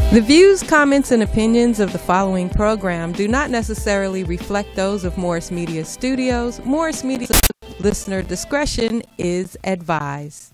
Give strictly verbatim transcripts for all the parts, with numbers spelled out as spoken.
The views, comments, and opinions of the following program do not necessarily reflect those of Morris Media Studios. Morris Media listener discretion is advised.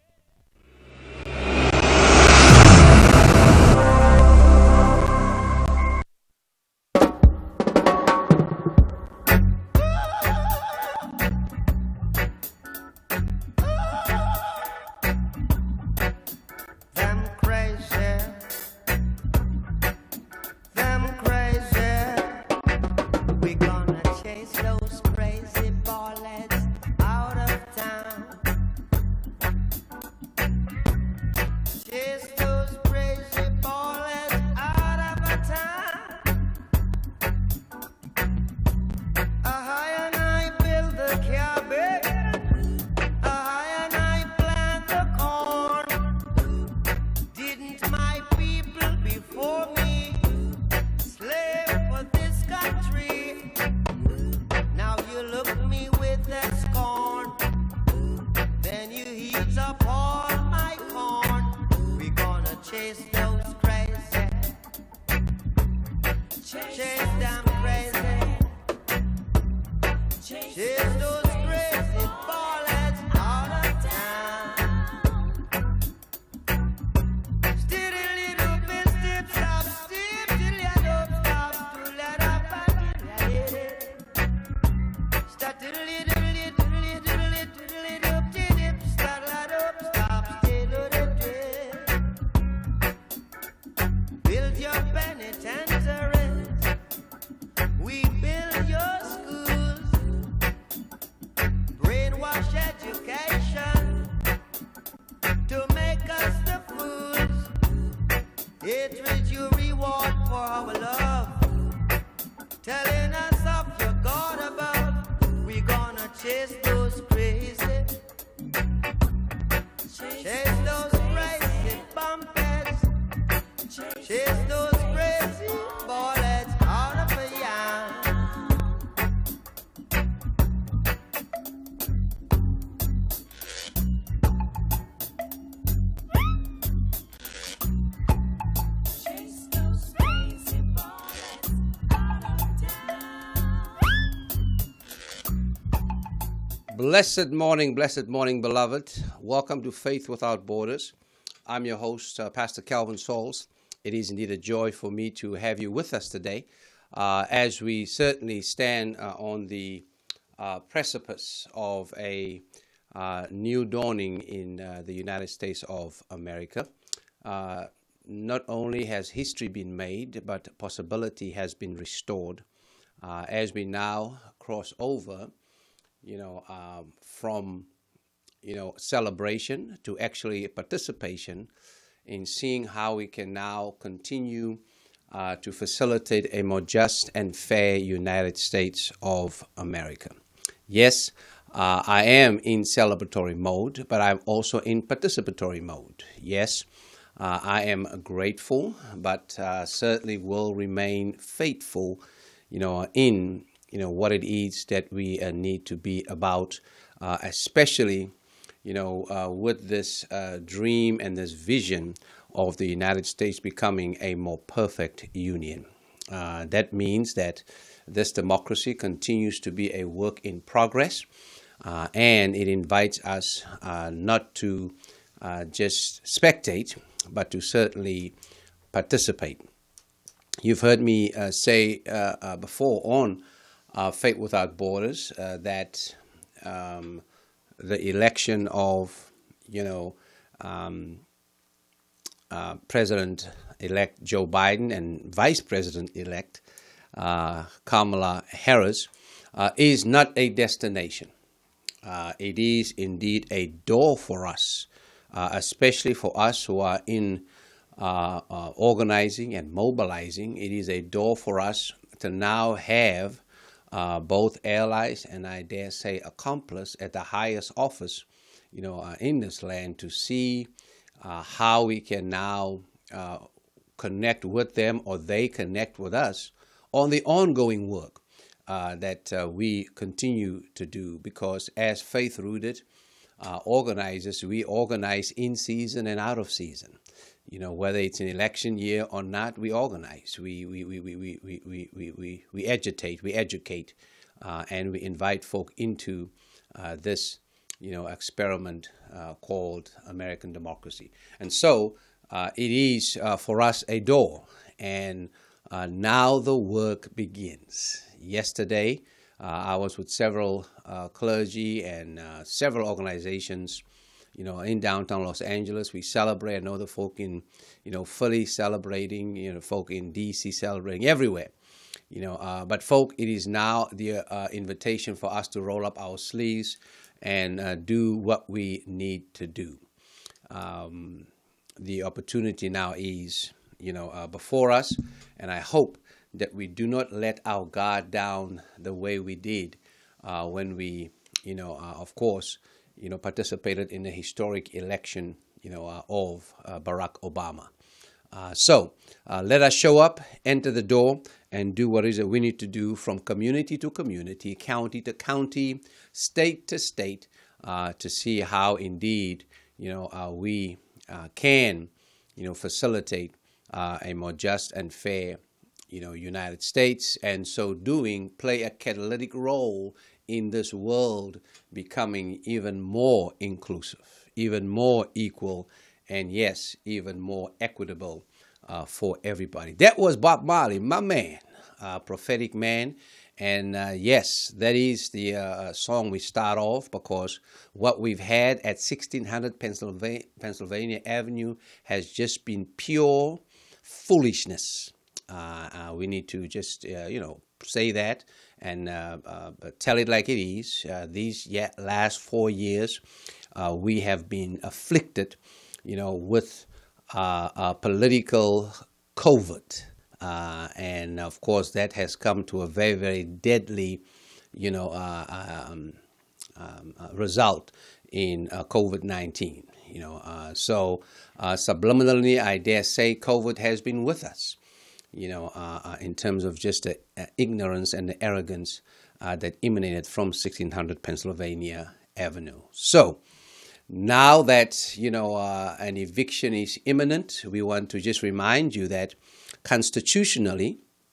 Blessed morning, blessed morning, beloved. Welcome to Faith Without Borders. I'm your host, uh, Pastor Kelvin Sauls. It is indeed a joy for me to have you with us today uh, as we certainly stand uh, on the uh, precipice of a uh, new dawning in uh, the United States of America. Uh, not only has history been made, but possibility has been restored uh, as we now cross over you know, um, from, you know, celebration to actually participation in seeing how we can now continue uh, to facilitate a more just and fair United States of America. Yes, uh, I am in celebratory mode, but I'm also in participatory mode. Yes, uh, I am grateful, but uh, certainly will remain faithful, you know, in you know, what it is that we uh, need to be about, uh, especially, you know, uh, with this uh, dream and this vision of the United States becoming a more perfect union. Uh, that means that this democracy continues to be a work in progress, uh, and it invites us uh, not to uh, just spectate, but to certainly participate. You've heard me uh, say uh, uh, before on Uh, Faith Without Borders, uh, that um, the election of, you know, um, uh, President-elect Joe Biden and Vice President-elect uh, Kamala Harris uh, is not a destination. Uh, it is indeed a door for us, uh, especially for us who are in uh, uh, organizing and mobilizing. It is a door for us to now have Uh, both allies and I dare say accomplice at the highest office, you know, uh, in this land to see uh, how we can now uh, connect with them or they connect with us on the ongoing work uh, that uh, we continue to do, because as faith-rooted uh, organizers, we organize in season and out of season. You know, whether it's an election year or not, we organize, we we we we we we we we, we, we agitate, we educate, uh, and we invite folk into uh, this, you know, experiment uh, called American democracy. And so uh, it is uh, for us a door, and uh, now the work begins. Yesterday, uh, I was with several uh, clergy and uh, several organizations, you know, in downtown Los Angeles. We celebrate. I know the folk in, you know, Philly celebrating, you know, folk in D C celebrating, everywhere, you know. Uh, but folk, it is now the uh, invitation for us to roll up our sleeves and uh, do what we need to do. Um, the opportunity now is, you know, uh, before us, and I hope that we do not let our guard down the way we did uh, when we, you know, uh, of course, you know, participated in the historic election, you know, uh, of uh, Barack Obama. Uh, so uh, let us show up, enter the door, and do what it is that we need to do from community to community, county to county, state to state, uh, to see how indeed, you know, uh, we uh, can, you know, facilitate uh, a more just and fair, you know, United States, and so doing play a catalytic role in this world becoming even more inclusive, even more equal, and yes, even more equitable uh, for everybody. That was Bob Marley, my man, uh, prophetic man. And uh, yes, that is the uh, song we start off, because what we've had at sixteen hundred Pennsylvania, Pennsylvania Avenue has just been pure foolishness. Uh, uh, we need to just, uh, you know, say that and uh, uh, tell it like it is. Uh, these yeah, last four years, uh, we have been afflicted, you know, with uh, uh, political COVID. Uh, and, of course, that has come to a very, very deadly, you know, uh, um, um, uh, result in uh, COVID nineteen. You know, uh, so uh, subliminally, I dare say COVID has been with us. You know, uh, uh, in terms of just the uh, ignorance and the arrogance uh, that emanated from sixteen hundred Pennsylvania Avenue. So now that, you know, uh, an eviction is imminent, we want to just remind you that constitutionally,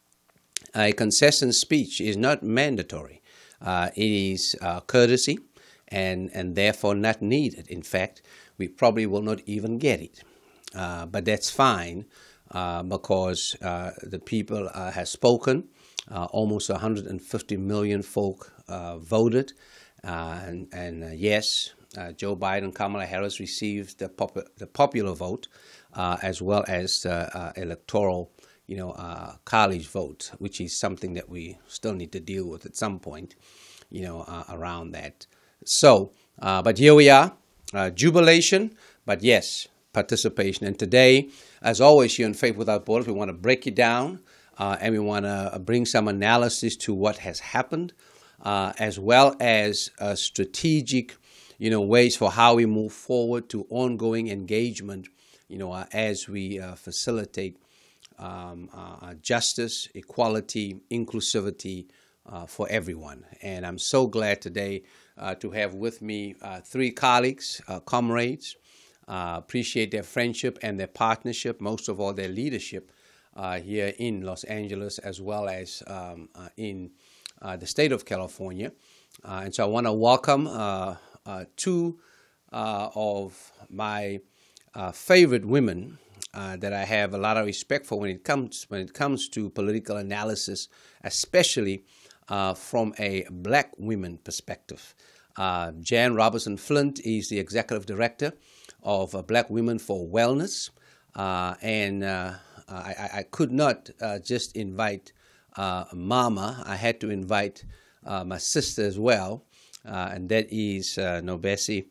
a concession speech is not mandatory. Uh, it is uh, courtesy and, and therefore not needed. In fact, we probably will not even get it. Uh, but that's fine. Uh, because uh, the people uh, have spoken. Uh, almost one hundred fifty million folk uh, voted. Uh, and and uh, yes, uh, Joe Biden, Kamala Harris received the, pop the popular vote, uh, as well as the uh, electoral, you know, uh, college vote, which is something that we still need to deal with at some point, you know, uh, around that. So, uh, but here we are, uh, jubilation, but yes, participation. And today, as always here on Faith Without Borders, we want to break it down uh, and we want to bring some analysis to what has happened, uh, as well as uh, strategic, you know, ways for how we move forward to ongoing engagement, you know, uh, as we uh, facilitate um, uh, justice, equality, inclusivity uh, for everyone. And I'm so glad today uh, to have with me uh, three colleagues, uh, comrades. Uh, appreciate their friendship and their partnership, most of all their leadership uh, here in Los Angeles, as well as um, uh, in uh, the state of California. Uh, and so I want to welcome uh, uh, two uh, of my uh, favorite women uh, that I have a lot of respect for when it comes when it comes to political analysis, especially uh, from a black women perspective. Uh, Jan Robinson Flint is the executive director of uh, Black Women for Wellness, uh, and uh, I, I could not uh, just invite uh, Mama. I had to invite uh, my sister as well, uh, and that is uh, Nourbese,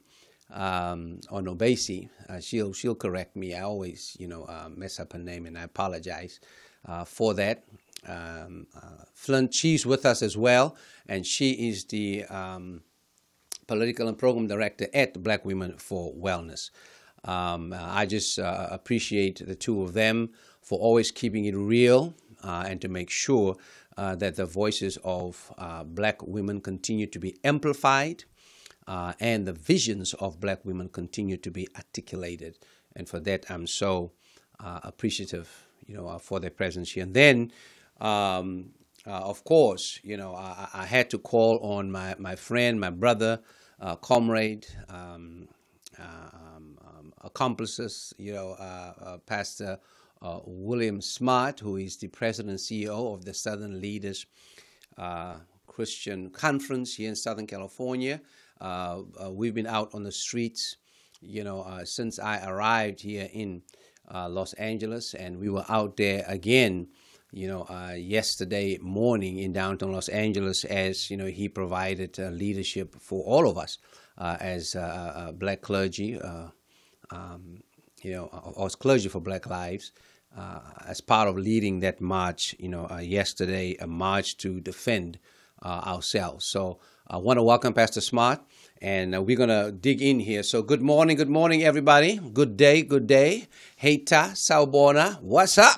um, or Nourbese. Uh, she'll she'll correct me. I always, you know, uh, mess up her name, and I apologize uh, for that. Um, uh, Flint, she's with us as well, and she is the um, political and program director at Black Women for Wellness. Um, I just uh, appreciate the two of them for always keeping it real uh, and to make sure uh, that the voices of uh, black women continue to be amplified uh, and the visions of black women continue to be articulated. And for that, I'm so uh, appreciative, you know, uh, for their presence here. And then, um, uh, of course, you know, I, I had to call on my, my friend, my brother, uh, comrade, um, uh, um, um, accomplices, you know, uh, uh, Pastor uh, William Smart, who is the president and C E O of the Southern Leaders uh, Christian Conference here in Southern California. Uh, uh, we've been out on the streets, you know, uh, since I arrived here in uh, Los Angeles, and we were out there again, you know, uh, yesterday morning in downtown Los Angeles, as, you know, he provided uh, leadership for all of us uh, as uh, uh, black clergy, uh, um, you know, or as clergy for Black Lives, uh, as part of leading that march, you know, uh, yesterday, a march to defend uh, ourselves. So I want to welcome Pastor Smart, and uh, we're going to dig in here. So good morning, good morning, everybody. Good day, good day. Heita, Saubona, what's up?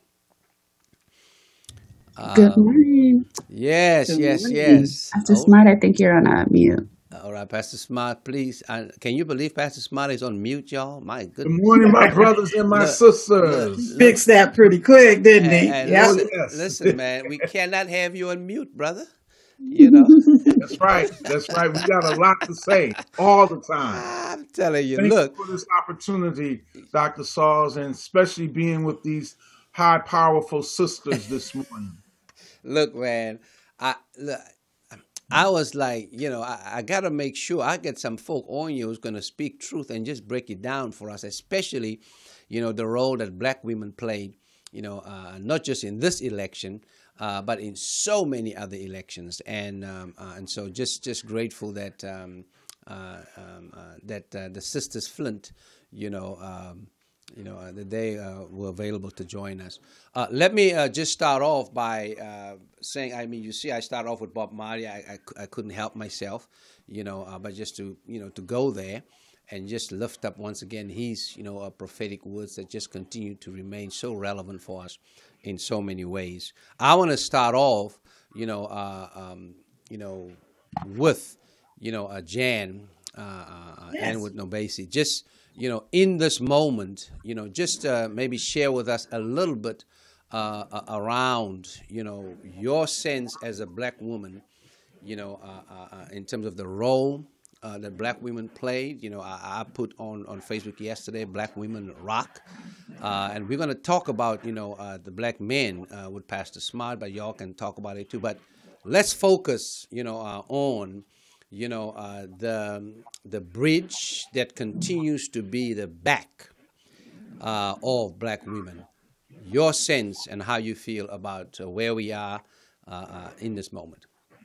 Good morning. Uh, yes, Good yes, morning. yes. Pastor Oh, Smart, I think you're on a mute. all right, Pastor Smart, please. Uh, can you believe Pastor Smart is on mute, y'all? My Good goodness. morning, my brothers and my Look, look, sisters. look. Fixed that pretty quick, didn't And, he? and Yep. Oh, listen, yes. listen, man, we cannot have you on mute, brother. You know, That's right. That's right. We got a lot to say all the time. I'm telling you, Thank look, you for this opportunity, Doctor Sauls, and especially being with these high, powerful sisters this morning. look, man. I look, I was like, you know, I, I got to make sure I get some folk on you who's going to speak truth and just break it down for us, especially, you know, the role that black women played, you know, uh, not just in this election, uh, but in so many other elections. And um, uh, and so just just grateful that um, uh, um, uh, that uh, the Sisters Flint, you know, um, you know, uh, that they uh, were available to join us. Uh, let me uh, just start off by uh, saying, I mean, you see, I start off with Bob Marley. I, I, I couldn't help myself, you know, uh, but just to, you know, to go there and just lift up once again his, you know, uh, prophetic words that just continue to remain so relevant for us in so many ways. I want to start off, you know, uh, um, you know, with, you know, uh, Jan uh, uh, Yes. and with Nourbese, just, you know, in this moment, you know, just uh, maybe share with us a little bit uh, uh, around, you know, your sense as a black woman, you know, uh, uh, uh, in terms of the role uh, that black women played. You know, I, I put on, on Facebook yesterday, Black Women Rock. Uh, and we're going to talk about, you know, uh, the black men uh, with Pastor Smart, but y'all can talk about it too. But let's focus, you know, uh, on, you know, uh, the the bridge that continues to be the back uh, of black women. Your sense and how you feel about uh, where we are uh, uh, in this moment.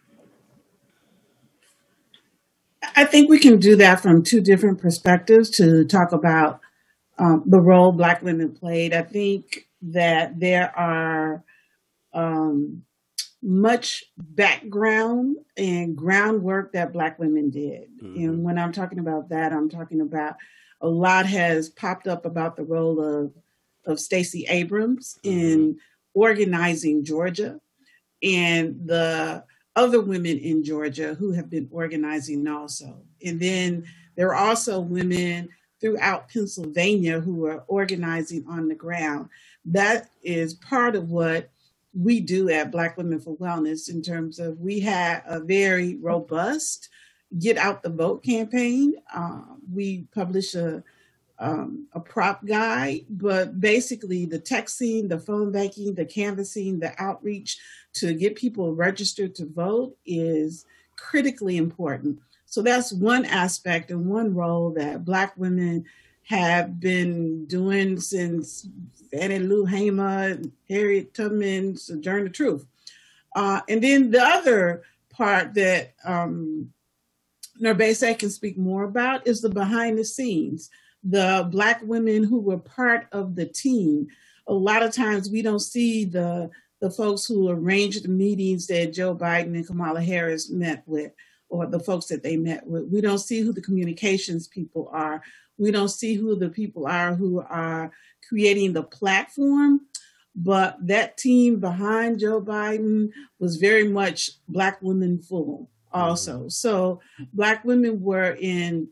I think we can do that from two different perspectives to talk about um, the role black women played. I think that there are um, much background and groundwork that black women did. Mhm. And when I'm talking about that, I'm talking about a lot has popped up about the role of, of Stacey Abrams in organizing Georgia and the other women in Georgia who have been organizing also. And then there are also women throughout Pennsylvania who are organizing on the ground. That is part of what we do at Black Women for Wellness in terms of we had a very robust Get Out the Vote campaign. Uh, we publish a um, a prop guide, but basically the texting, the phone banking, the canvassing, the outreach to get people registered to vote is critically important. So that's one aspect and one role that Black women have been doing since Fannie Lou Hamer, Harriet Tubman, Sojourner Truth. Uh, and then the other part that um, Nourbese can speak more about is the behind the scenes. The Black women who were part of the team. A lot of times we don't see the, the folks who arranged the meetings that Joe Biden and Kamala Harris met with, or the folks that they met with. We don't see who the communications people are. We don't see who the people are who are creating the platform. But that team behind Joe Biden was very much Black women full also. So Black women were in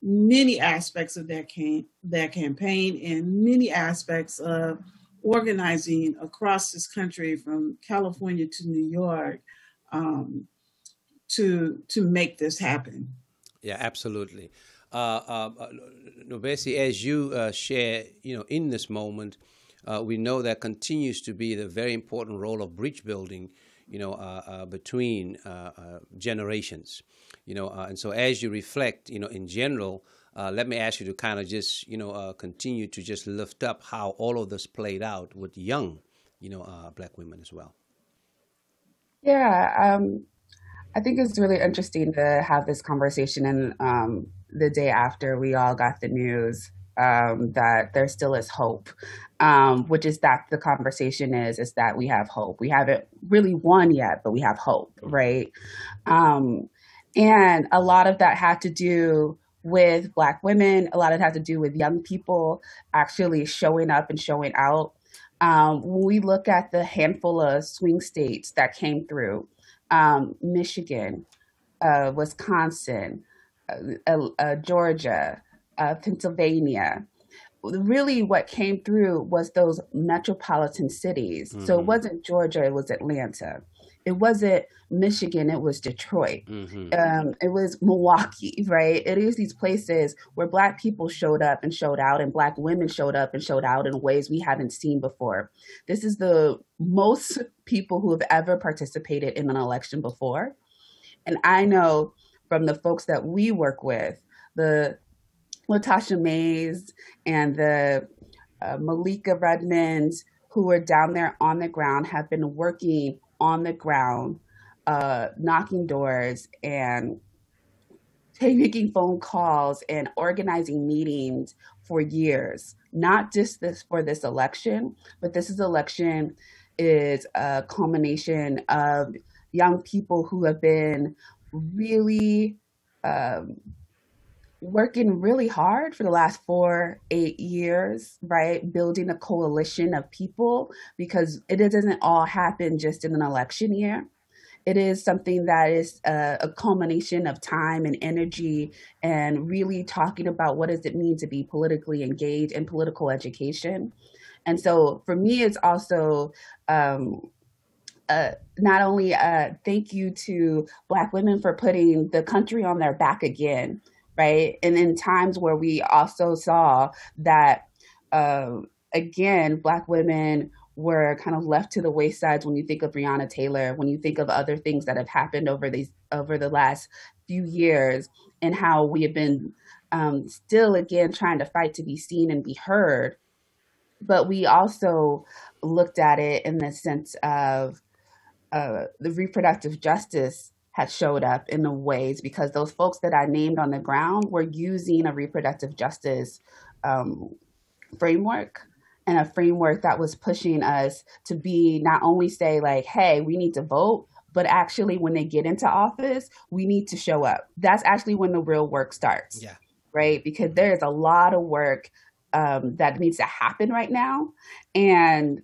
many aspects of that, cam- that campaign and many aspects of organizing across this country from California to New York um, to, to make this happen. Yeah, absolutely. Uh, uh, uh, Nourbese, as you uh, share, you know, in this moment, uh, we know there continues to be the very important role of bridge building, you know, uh, uh, between uh, uh, generations, you know, uh, and so as you reflect, you know, in general, uh, let me ask you to kind of just, you know, uh, continue to just lift up how all of this played out with young, you know, uh, Black women as well. Yeah, um, I think it's really interesting to have this conversation and um, the day after we all got the news um, that there still is hope, um, which is that the conversation is, is that we have hope. We haven't really won yet, but we have hope, right? Um, and a lot of that had to do with Black women. A lot of it had to do with young people actually showing up and showing out. Um, when we look at the handful of swing states that came through, um, Michigan, uh, Wisconsin, uh, uh, Georgia, uh, Pennsylvania, really what came through was those metropolitan cities. Mm-hmm. So it wasn't Georgia, it was Atlanta. It wasn't Michigan, it was Detroit. Mm-hmm. Um, it was Milwaukee, right? It is these places where Black people showed up and showed out, and Black women showed up and showed out in ways we haven't seen before. This is the most people who have ever participated in an election before. And I know from the folks that we work with, the Latasha Mays and the uh, Malika Redmonds, who are down there on the ground, have been working on the ground, uh, knocking doors and making phone calls and organizing meetings for years. Not just this for this election, but this is election is a culmination of young people who have been really um, working really hard for the last four, eight years, right? Building a coalition of people, because it doesn't all happen just in an election year. It is something that is a, a culmination of time and energy and really talking about what does it mean to be politically engaged in political education. And so for me, it's also um, uh, not only a thank you to Black women for putting the country on their back again, right? And in times where we also saw that, uh, again, Black women were kind of left to the wayside when you think of Breonna Taylor, when you think of other things that have happened over these over the last few years, and how we have been um, still, again, trying to fight to be seen and be heard. But we also looked at it in the sense of uh, the reproductive justice had showed up in the ways, because those folks that I named on the ground were using a reproductive justice um, framework, and a framework that was pushing us to be not only say like, hey, we need to vote, but actually when they get into office, we need to show up. That's actually when the real work starts, yeah. right? Because there's a lot of work um, that needs to happen right now. And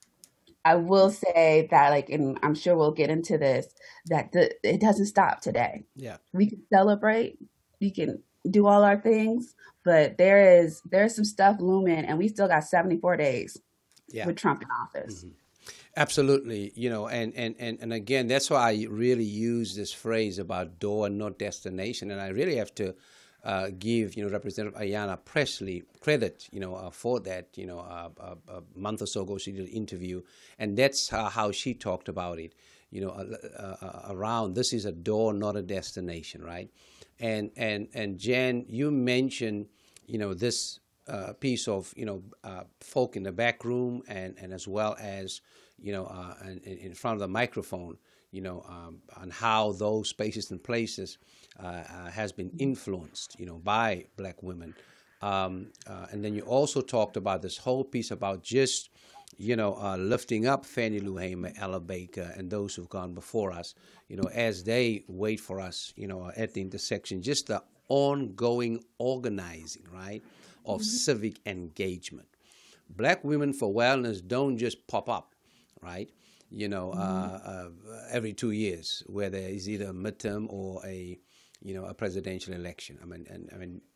I will say that, like, and I'm sure we'll get into this, that the, it doesn't stop today. Yeah. We can celebrate, we can do all our things, but there is there's some stuff looming, and we still got seventy-four days yeah. with Trump in office. Mm-hmm. Absolutely, you know, and, and, and, and again, that's why I really use this phrase about door and not destination, and I really have to uh, give, you know, Representative Ayanna Pressley credit, you know, uh, for that. You know, uh, uh, a month or so ago she did an interview, and that's uh, how she talked about it. You know, uh, uh, around this is a door, not a destination, right? And and and Jan, you mentioned, you know, this uh, piece of, you know, uh, folk in the back room, and, and as well as, you know, uh, in, in front of the microphone, you know, um, on how those spaces and places uh, uh, has been influenced, you know, by Black women. Um, uh, and then you also talked about this whole piece about just, you know, uh, lifting up Fannie Lou Hamer, Ella Baker, and those who've gone before us, you know, as they wait for us, you know, at the intersection, just the ongoing organizing, right, of mm-hmm. civic engagement. Black Women for Wellness don't just pop up, right, you know, mm-hmm. uh, uh, every two years, where there is either a midterm or a, you know, a presidential election. I mean, and I mean,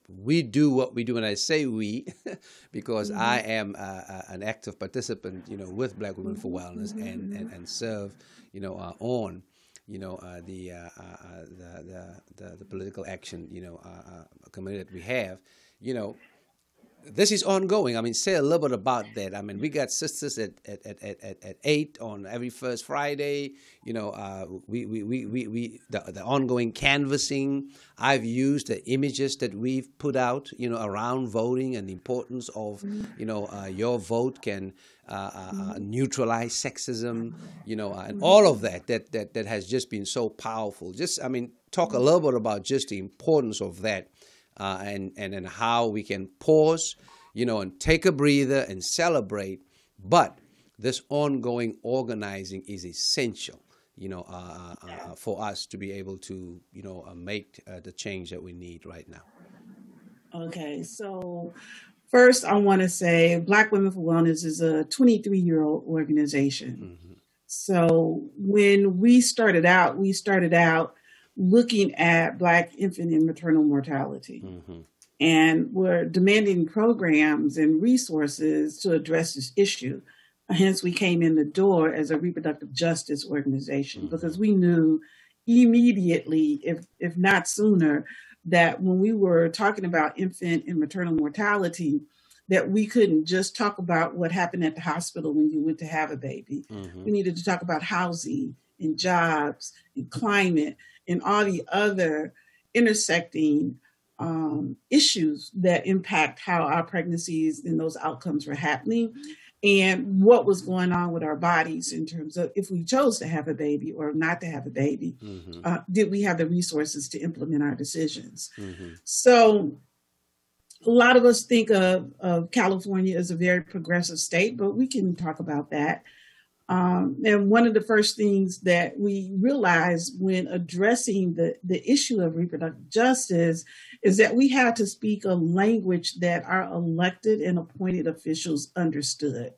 we do what we do, and I say we because Mm-hmm. I am uh, uh, an active participant, you know, with Black Women for Wellness, and, and, and serve, you know, uh, on, you know, uh, the, uh, uh, the, the the the political action, you know, uh, uh, committee that we have, you know. This is ongoing. I mean, say a little bit about that. I mean, we got sisters at at, at, at, at eight on every first Friday. You know, uh, we, we, we, we, we the, the ongoing canvassing. I've used the images that we've put out, you know, around voting and the importance of, you know, uh, your vote can uh, uh, neutralize sexism, you know, uh, and all of that, that, that, that has just been so powerful. Just, I mean, talk a little bit about just the importance of that. Uh, and, and and how we can pause, you know, and take a breather and celebrate. But this ongoing organizing is essential, you know, uh, uh, for us to be able to, you know, uh, make uh, the change that we need right now. Okay, so first I want to say Black Women for Wellness is a twenty-three-year-old organization. Mm-hmm. So when we started out, we started out looking at Black infant and maternal mortality. Mm-hmm. And we're demanding programs and resources to address this issue. Hence, we came in the door as a reproductive justice organization, mm-hmm. because we knew immediately, if, if not sooner, that when we were talking about infant and maternal mortality, that we couldn't just talk about what happened at the hospital when you went to have a baby. Mm-hmm. We needed to talk about housing and jobs and climate and all the other intersecting um, issues that impact how our pregnancies and those outcomes were happening, and what was going on with our bodies in terms of if we chose to have a baby or not to have a baby. Mm-hmm. uh, did we have the resources to implement our decisions? Mm-hmm. So a lot of us think of, of California as a very progressive state, but we can talk about that. Um, and one of the first things that we realized when addressing the, the issue of reproductive justice is that we had to speak a language that our elected and appointed officials understood.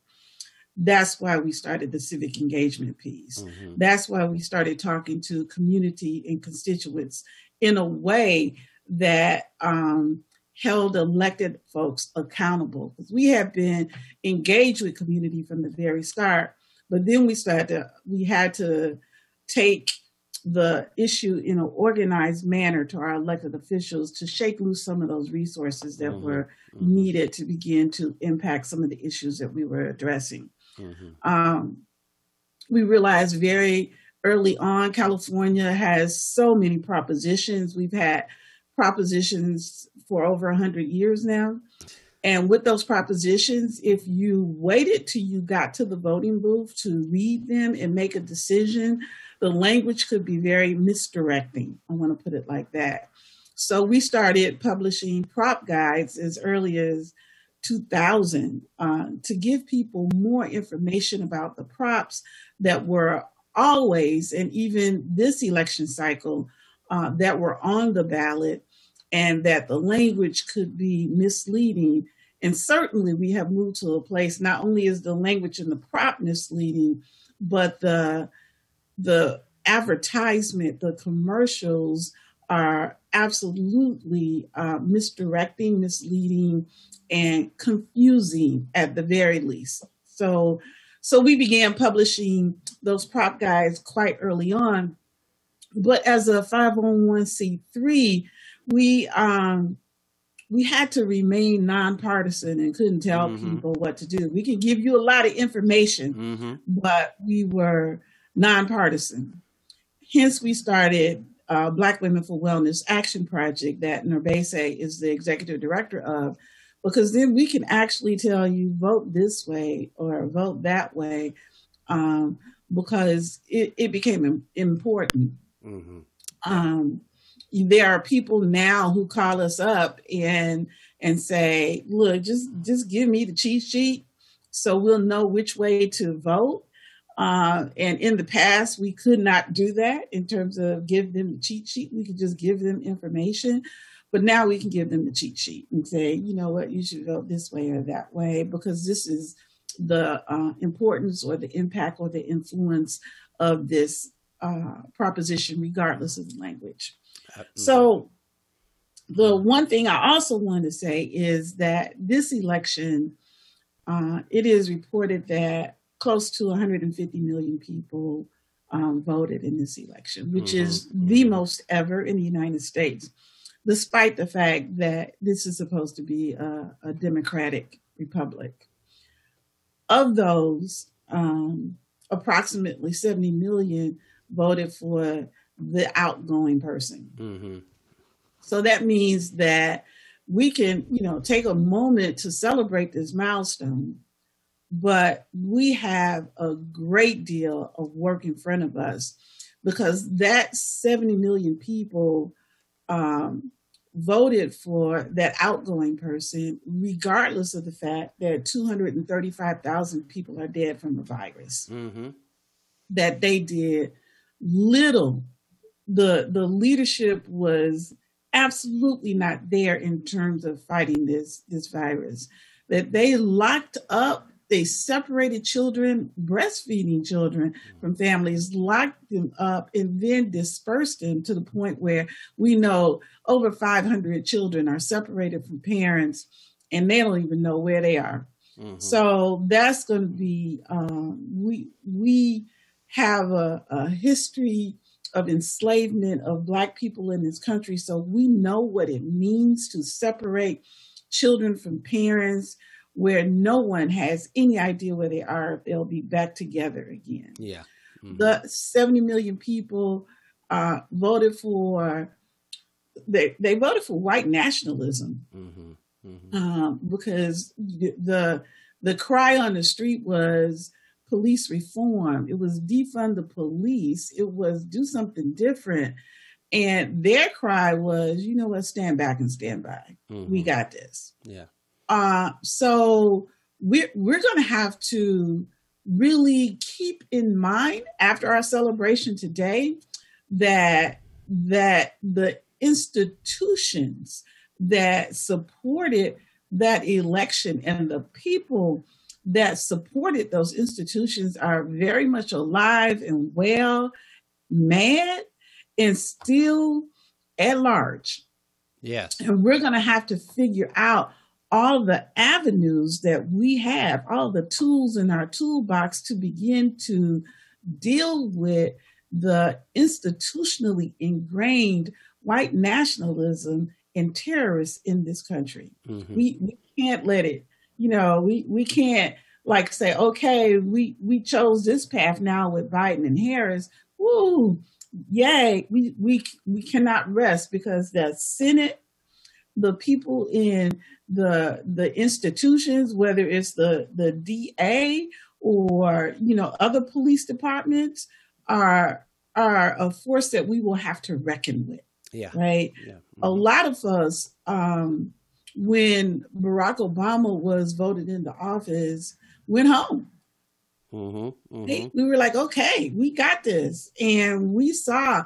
That's why we started the civic engagement piece. Mm-hmm. That's why we started talking to community and constituents in a way that um, held elected folks accountable. Because we have been engaged with community from the very start. But then we started to, we had to take the issue in an organized manner to our elected officials to shake loose some of those resources that mm-hmm. were mm-hmm. needed to begin to impact some of the issues that we were addressing. Mm-hmm. Um, we realized very early on, California has so many propositions. We've had propositions for over one hundred years now. And with those propositions, if you waited till you got to the voting booth to read them and make a decision, the language could be very misdirecting. I want to put it like that. So we started publishing prop guides as early as two thousand uh, to give people more information about the props that were always, and even this election cycle, uh, that were on the ballot, and that the language could be misleading. And certainly we have moved to a place, not only is the language in the prop misleading, but the, the advertisement, the commercials are absolutely uh, misdirecting, misleading, and confusing at the very least. So, so we began publishing those prop guides quite early on. But as a five oh one c three, we um, we had to remain nonpartisan and couldn't tell mm-hmm. people what to do. We could give you a lot of information, mm-hmm. but we were nonpartisan. Hence, we started uh, Black Women for Wellness Action Project that Nourbese is the executive director of, because then we can actually tell you vote this way or vote that way, um, because it, it became important. Mm-hmm. Um, there are people now who call us up and and say, look, just, just give me the cheat sheet so we'll know which way to vote. Uh, and in the past, we could not do that in terms of give them the cheat sheet. We could just give them information. But now we can give them the cheat sheet and say, you know what, you should vote this way or that way, because this is the uh, importance or the impact or the influence of this uh, proposition, regardless of the language. Mm-hmm. So The one thing I also want to say is that this election, uh, it is reported that close to one hundred fifty million people um, voted in this election, which mm-hmm. is the most ever in the United States, despite the fact that this is supposed to be a, a democratic republic. Of those, um, approximately seventy million voted for the outgoing person. Mm-hmm. So that means that we can, you know, take a moment to celebrate this milestone, but we have a great deal of work in front of us, because that seventy million people um, voted for that outgoing person, regardless of the fact that two hundred thirty-five thousand people are dead from the virus, mm-hmm. that they did little. The, the leadership was absolutely not there in terms of fighting this, this virus, that they locked up, they separated children, breastfeeding children from families, locked them up, and then dispersed them to the point where we know over five hundred children are separated from parents and they don't even know where they are. Mm-hmm. So that's going to be, um, we, we have a, a history of enslavement of Black people in this country. So we know what it means to separate children from parents, where no one has any idea where they are, if they'll be back together again. Yeah. Mm-hmm. The seventy million people uh, voted for, they, they voted for white nationalism. Mm-hmm. Mm-hmm. Um, because the, the cry on the street was police reform. It was defund the police. It was do something different. And their cry was, you know what, stand back and stand by. Mm-hmm. We got this. Yeah. Uh, so we're, we're going to have to really keep in mind after our celebration today that, that the institutions that supported that election and the people that supported those institutions are very much alive and well, mad, and still at large. Yes. And we're going to have to figure out all the avenues that we have, all the tools in our toolbox to begin to deal with the institutionally ingrained white nationalism and terrorists in this country. Mm-hmm. We, we can't let it, you know, we, we can't like say, okay, we, we chose this path now with Biden and Harris. Woo, yay. We, we, we cannot rest, because the Senate, the people in the, the institutions, whether it's the, the D A or, you know, other police departments, are, are a force that we will have to reckon with. Yeah. Right. Yeah. Mm-hmm. A lot of us, um, when Barack Obama was voted into office, went home. Mm-hmm, mm-hmm. They, we were like, okay, we got this. And we saw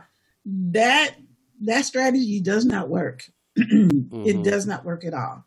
that that strategy does not work. Mm-hmm. It does not work at all.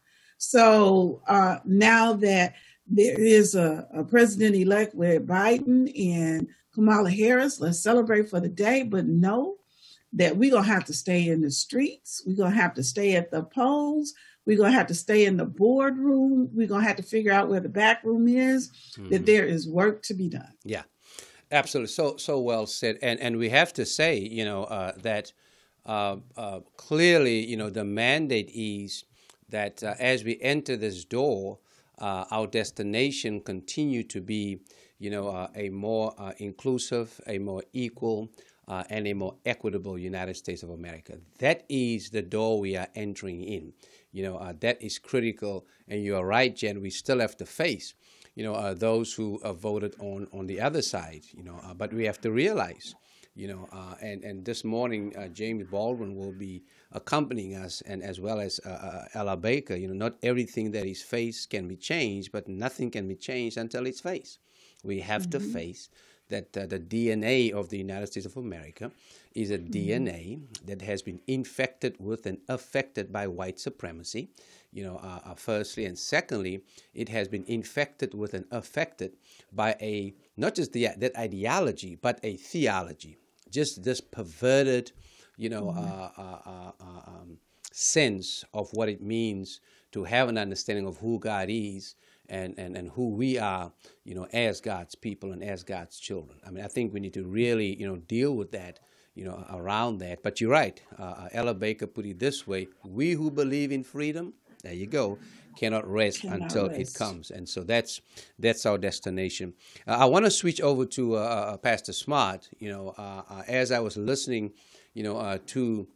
So uh, now that there is a, a president-elect with Biden and Kamala Harris, let's celebrate for the day, but know that we're going to have to stay in the streets. We're going to have to stay at the polls. We're going to have to stay in the boardroom. We're going to have to figure out where the back room is, mm-hmm. that there is work to be done. Yeah, absolutely. So so well said. And and we have to say, you know, uh, that uh, uh, clearly, you know, the mandate is that uh, as we enter this door, uh, our destination continue to be, you know, uh, a more uh, inclusive, a more equal, uh, and a more equitable United States of America. That is the door we are entering in. You know, uh, that is critical. And you are right, Jen, we still have to face, you know, uh, those who uh, voted on, on the other side, you know, uh, but we have to realize, you know, uh, and, and this morning, uh, Jamie Baldwin will be accompanying us, and as well as uh, uh, Ella Baker. You know, not everything that is faced can be changed, but nothing can be changed until it's faced. We have mm-hmm. to face that uh, the D N A of the United States of America is a mm-hmm. D N A that has been infected with and affected by white supremacy, you know, uh, uh, firstly. And secondly, it has been infected with and affected by a, not just the, that ideology, but a theology, just this perverted, you know, mm-hmm. uh, uh, uh, um, sense of what it means to have an understanding of who God is and, and, and who we are, you know, as God's people and as God's children. I mean, I think we need to really, you know, deal with that, you know, around that. But you're right. Uh, Ella Baker put it this way: we who believe in freedom, there you go, cannot rest Cannot until rest. it comes. And so that's that's our destination. Uh, I want to switch over to uh, uh, Pastor Smart. You know, uh, uh, as I was listening, you know, uh, to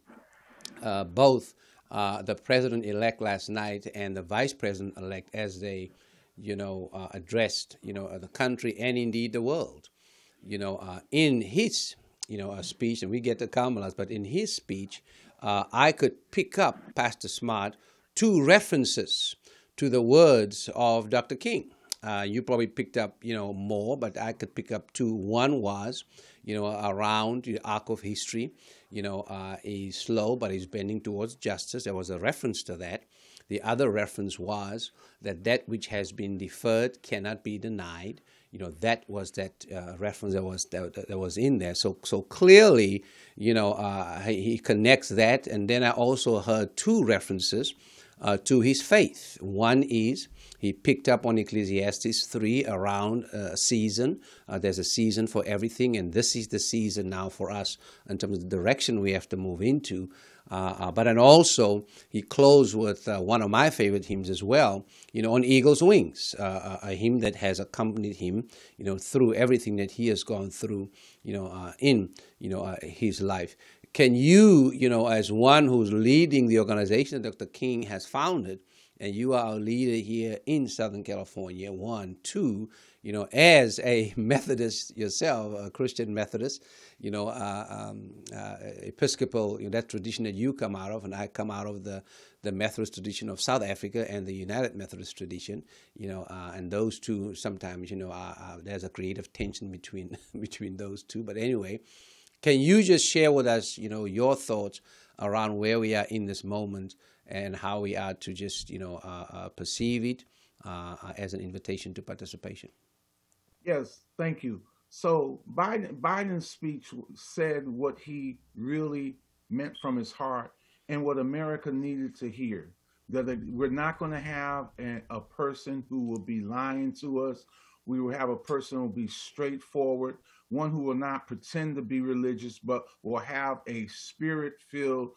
uh, both uh, the president-elect last night and the vice president-elect as they, you know, uh, addressed, you know, uh, the country and indeed the world, you know, uh, in his, you know, uh, speech, and we get to Kamala's, but in his speech, uh, I could pick up, Pastor Smart, two references to the words of Doctor King. Uh, you probably picked up, you know, more, but I could pick up two. One was, you know, around the arc of history, you know, uh, is slow, but is bending towards justice. There was a reference to that. The other reference was that that which has been deferred cannot be denied. You know, that was that uh, reference that was that, that was in there. So so clearly, you know, uh, he, he connects that. And then I also heard two references uh, to his faith. One is he picked up on Ecclesiastes three around a season. Uh, there's a season for everything, and this is the season now for us in terms of the direction we have to move into. Uh, uh, but and also he closed with uh, one of my favorite hymns as well, you know, on Eagle's Wings, uh, a, a hymn that has accompanied him, you know, through everything that he has gone through, you know, uh, in, you know, uh, his life. Can you, you know, as one who's leading the organization that Doctor King has founded, and you are a leader here in Southern California, one, two, you know, as a Methodist yourself, a Christian Methodist, you know, uh, um, uh, Episcopal, you know, that tradition that you come out of, and I come out of the, the Methodist tradition of South Africa and the United Methodist tradition, you know, uh, and those two sometimes, you know, are, are, there's a creative tension between between those two. But anyway, can you just share with us, you know, your thoughts around where we are in this moment and how we are to just, you know, uh, uh, perceive it uh, as an invitation to participation? Yes, thank you. So Biden, Biden's speech said what he really meant from his heart and what America needed to hear. That we're not going to have a, a person who will be lying to us. We will have a person who will be straightforward, one who will not pretend to be religious, but will have a spirit-filled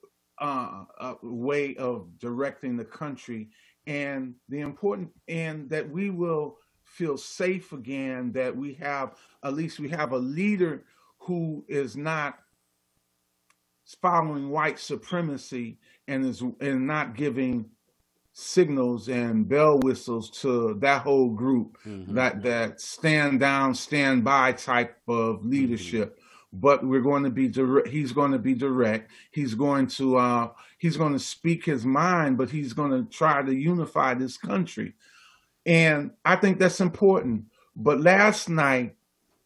uh, uh, way of directing the country. And the important, and that we will feel safe again, that we have, at least we have a leader who is not following white supremacy and is and not giving signals and bell whistles to that whole group, mm-hmm. that that stand down, stand by type of leadership. Mm-hmm. But we're going to be direct. He's going to be direct. He's going to uh, he's going to speak his mind, but he's going to try to unify this country. And I think that's important. But last night,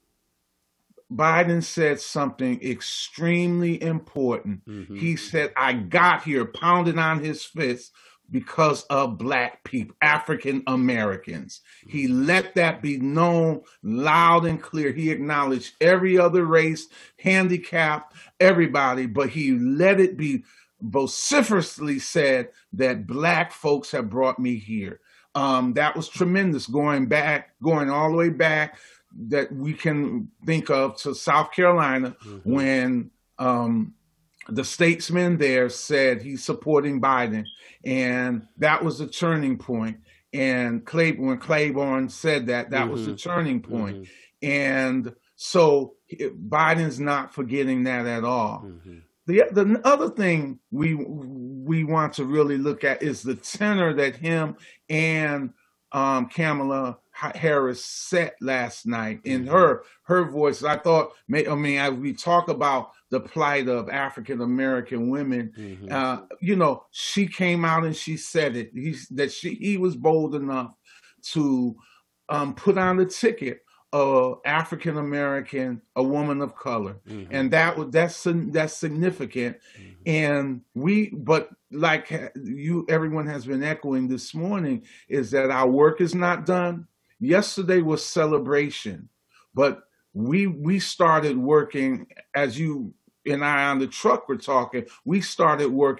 Biden said something extremely important. Mm-hmm. He said, I got here, pounding on his fist because of Black people, African Americans. Mm-hmm. He let that be known loud and clear. He acknowledged every other race, handicapped, everybody, but he let it be vociferously said that Black folks have brought me here. Um, that was tremendous, going back, going all the way back, that we can think of to South Carolina, mm-hmm. when um, the statesman there said he's supporting Biden. And that was a turning point. And Clay, when Claiborne said that, that mm-hmm. was a turning point. Mm-hmm. And so Biden's not forgetting that at all. Mm-hmm. The, the other thing we we want to really look at is the tenor that him and um, Kamala Harris set last night in mm-hmm. her her voice. I thought, I mean, as we talk about the plight of African American women, mm-hmm. uh, you know, she came out and she said it. He, that she he was bold enough to um, put on the ticket. A African American, a woman of color, mm-hmm. and that was that's that's significant. Mm-hmm. And we, but like you, everyone has been echoing this morning, is that our work is not done. Yesterday was celebration, but we we started working, as you and I on the truck were talking. We started working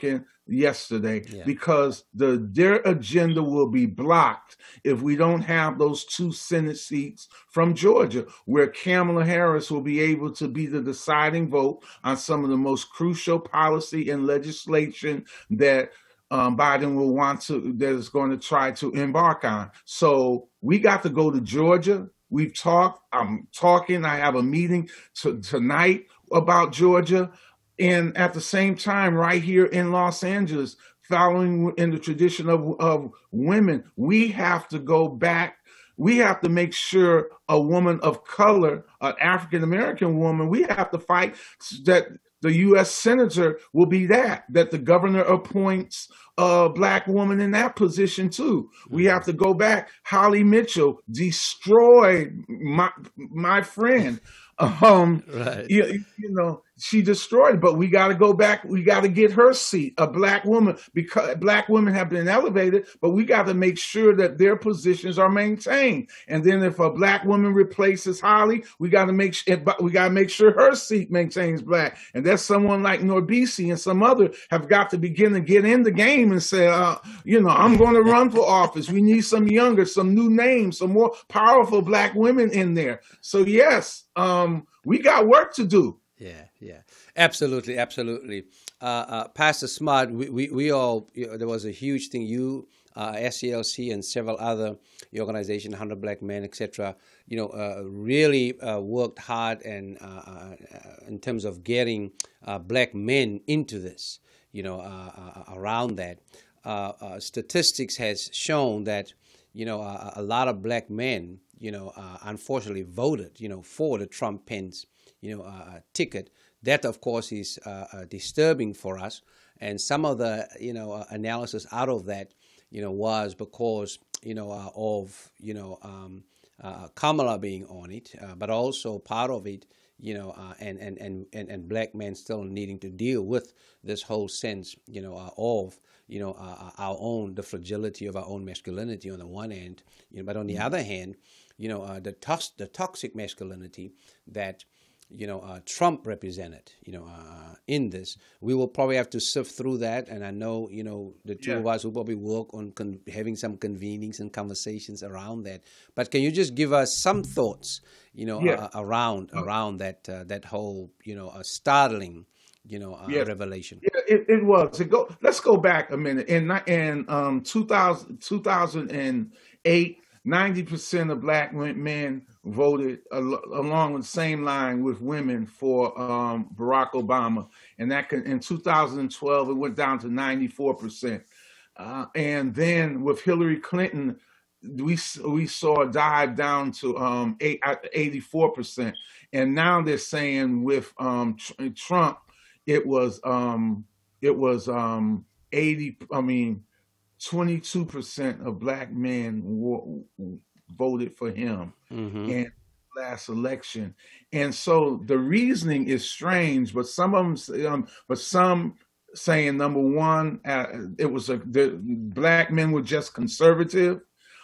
yesterday Yeah. because the their agenda will be blocked if we don't have those two Senate seats from Georgia, where Kamala Harris will be able to be the deciding vote on some of the most crucial policy and legislation that um, Biden will want to, that is going to try to embark on. So we got to go to Georgia. We've talked, I'm talking, I have a meeting t- tonight about Georgia. And at the same time, right here in Los Angeles, following in the tradition of, of women, we have to go back. We have to make sure a woman of color, an African-American woman, we have to fight that the U S senator will be that, that the governor appoints a black woman in that position too. We have to go back. Holly Mitchell destroyed my, my friend. Um, Right. you, you know, she destroyed, but we got to go back. We got to get her seat, a black woman, because black women have been elevated, but we got to make sure that their positions are maintained. And then if a black woman replaces Holly, we got to make sure, we got to make sure her seat maintains black. And that's someone like Nourbese and some other have got to begin to get in the game and say, uh, you know, I'm going to run for office. We need some younger, some new names, some more powerful black women in there. So yes, um, we got work to do. Yeah, yeah, absolutely, absolutely. Uh, uh, Pastor Smart, we, we, we all, you know, there was a huge thing. You, uh, S C L C, and several other organizations, one hundred Black Men, et cetera, you know, uh, really uh, worked hard and uh, uh, in terms of getting uh, black men into this, you know, uh, uh, around that. Uh, uh, statistics has shown that, you know, uh, a lot of black men, you know, uh, unfortunately voted, you know, for the Trump-Pence, you know, uh, ticket. That, of course, is uh, uh, disturbing for us. And some of the, you know, uh, analysis out of that, you know, was because, you know, uh, of, you know, um, uh, Kamala being on it, uh, but also part of it, you know, uh, and, and, and, and, and black men still needing to deal with this whole sense, you know, uh, of, you know, uh, our own, the fragility of our own masculinity on the one hand, you know, but on the other hand, you know, uh, the, tos- the toxic masculinity that, you know, uh, Trump represented, you know, uh, in this. We will probably have to sift through that. And I know, you know, the two Yeah. of us will probably work on con- having some convenings and conversations around that. But can you just give us some thoughts, you know, Yeah. uh, around around that uh, that whole, you know, uh, startling, you know, uh, Yeah. revelation? Yeah, it, it was. It go, let's go back a minute. In, ni- in um, two thousand, two thousand eight, ninety percent of black men voted al- along the same line with women for um, Barack Obama. And that can, in two thousand twelve, it went down to ninety-four percent. Uh, and then with Hillary Clinton, we s- we saw a dive down to um, eight, uh, eighty-four percent. And now they're saying with um, tr- Trump, it was um, it was um, eighty. I mean, twenty-two percent of black men wo- voted for him Mm-hmm. in last election. And so the reasoning is strange, but some of them, say, um, but some saying number one, uh, it was a the black men were just conservative.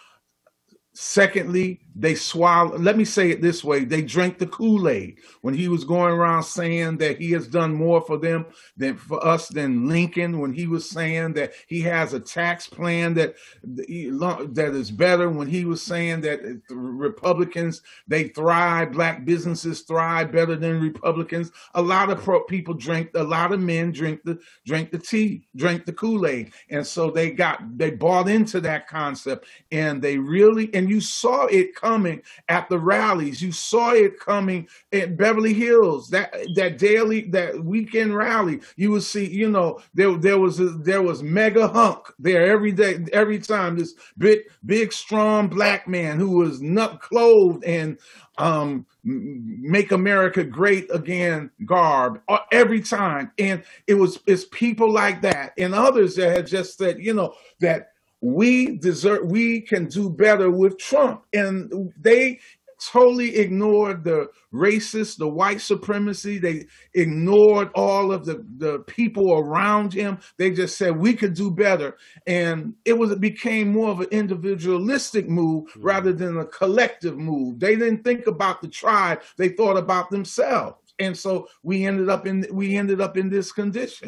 Secondly, they swallow. Let me say it this way: they drank the Kool-Aid when he was going around saying that he has done more for them than for us than Lincoln. When he was saying that he has a tax plan that that is better. When he was saying that Republicans they thrive, black businesses thrive better than Republicans. A lot of pro- people drink. A lot of men drink the drink the tea, drink the Kool-Aid, and so they got they bought into that concept, and they really and you saw it coming at the rallies. You saw it coming at Beverly Hills, that that daily, that weekend rally. You would see, you know, there there was a, there was mega hunk there every day, every time. This big, big, strong black man who was nut clothed and um, "Make America Great Again" garb every time, and it was it's people like that and others that had just said, you know, that. We deserve, we can do better with Trump. And they totally ignored the racist, the white supremacy. They ignored all of the, the people around him. They just said, we could do better. And it was, it became more of an individualistic move mm-hmm. rather than a collective move. They didn't think about the tribe. They thought about themselves. And so we ended up in, we ended up in this condition.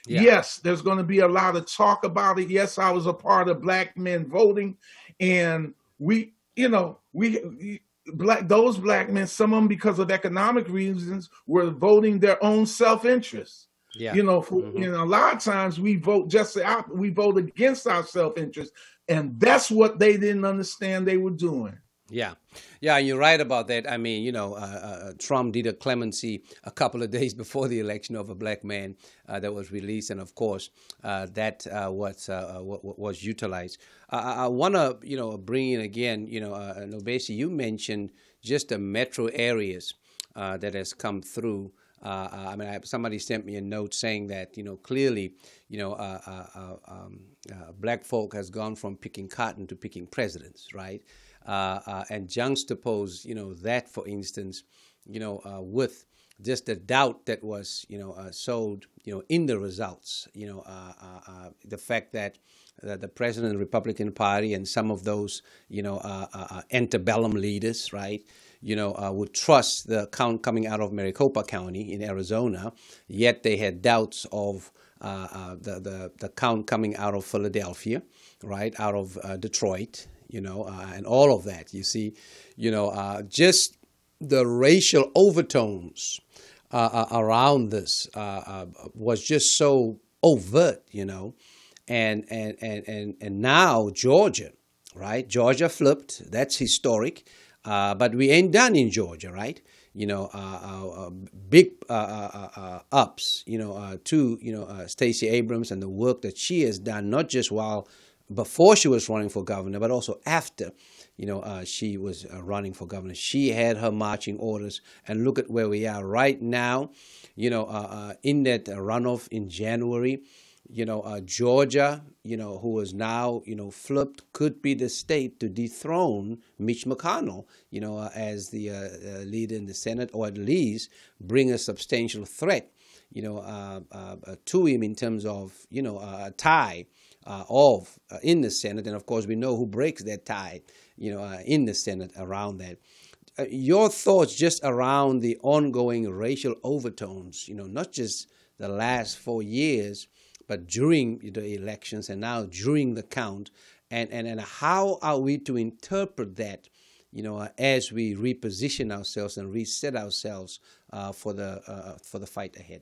Yeah. Yes, there's going to be a lot of talk about it. Yes, I was a part of black men voting, and we, you know, we, we black those black men, some of them because of economic reasons, were voting their own self-interest. Yeah. You know, for, Mm-hmm. you know, a lot of times we vote just we vote against our self-interest, and that's what they didn't understand they were doing. Yeah, yeah, you're right about that. I mean, you know, uh, uh, Trump did a clemency a couple of days before the election of a black man uh, that was released, and of course, uh, that uh, was uh, was utilized. Uh, I, I want to, you know, bring in again, you know, uh, Nourbese, you mentioned just the metro areas uh, that has come through. Uh, I mean, I, somebody sent me a note saying that, you know, clearly, you know, uh, uh, uh, um, uh, black folk has gone from picking cotton to picking presidents, right? Uh, uh, and juxtapose, you know, that, for instance, you know, uh, with just the doubt that was, you know, uh, sowed, you know, in the results, you know, uh, uh, uh, the fact that uh, the president of the Republican Party and some of those, you know, uh, uh, antebellum leaders, right, you know, uh, would trust the count coming out of Maricopa County in Arizona, yet they had doubts of uh, uh, the, the, the count coming out of Philadelphia, right, out of uh, Detroit, you know, uh, and all of that, you see, you know, uh, just the racial overtones uh, uh, around this uh, uh, was just so overt, you know, and, and, and, and, and now Georgia, right, Georgia flipped, that's historic, uh, but we ain't done in Georgia, right? You know, uh, uh, uh, big uh, uh, uh, ups, you know, uh, to, you know, uh, Stacey Abrams and the work that she has done, not just while before she was running for governor, but also after, you know, uh, she was uh, running for governor. She had her marching orders, and look at where we are right now, you know, uh, uh, in that uh, runoff in January, you know, uh, Georgia, you know, who is now, you know, flipped, could be the state to dethrone Mitch McConnell, you know, uh, as the uh, uh, leader in the Senate, or at least bring a substantial threat, you know, uh, uh, uh, to him in terms of, you know, uh, a tie uh, of uh, in the Senate. And of course, we know who breaks that tie, you know, uh, in the Senate around that. Uh, your thoughts just around the ongoing racial overtones, you know, not just the last four years, but during the elections and now during the count, and, and, and how are we to interpret that, you know, uh, as we reposition ourselves and reset ourselves uh, for the uh, for the fight ahead?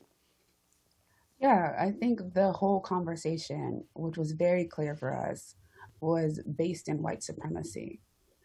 Yeah, I think the whole conversation, which was very clear for us, was based in white supremacy.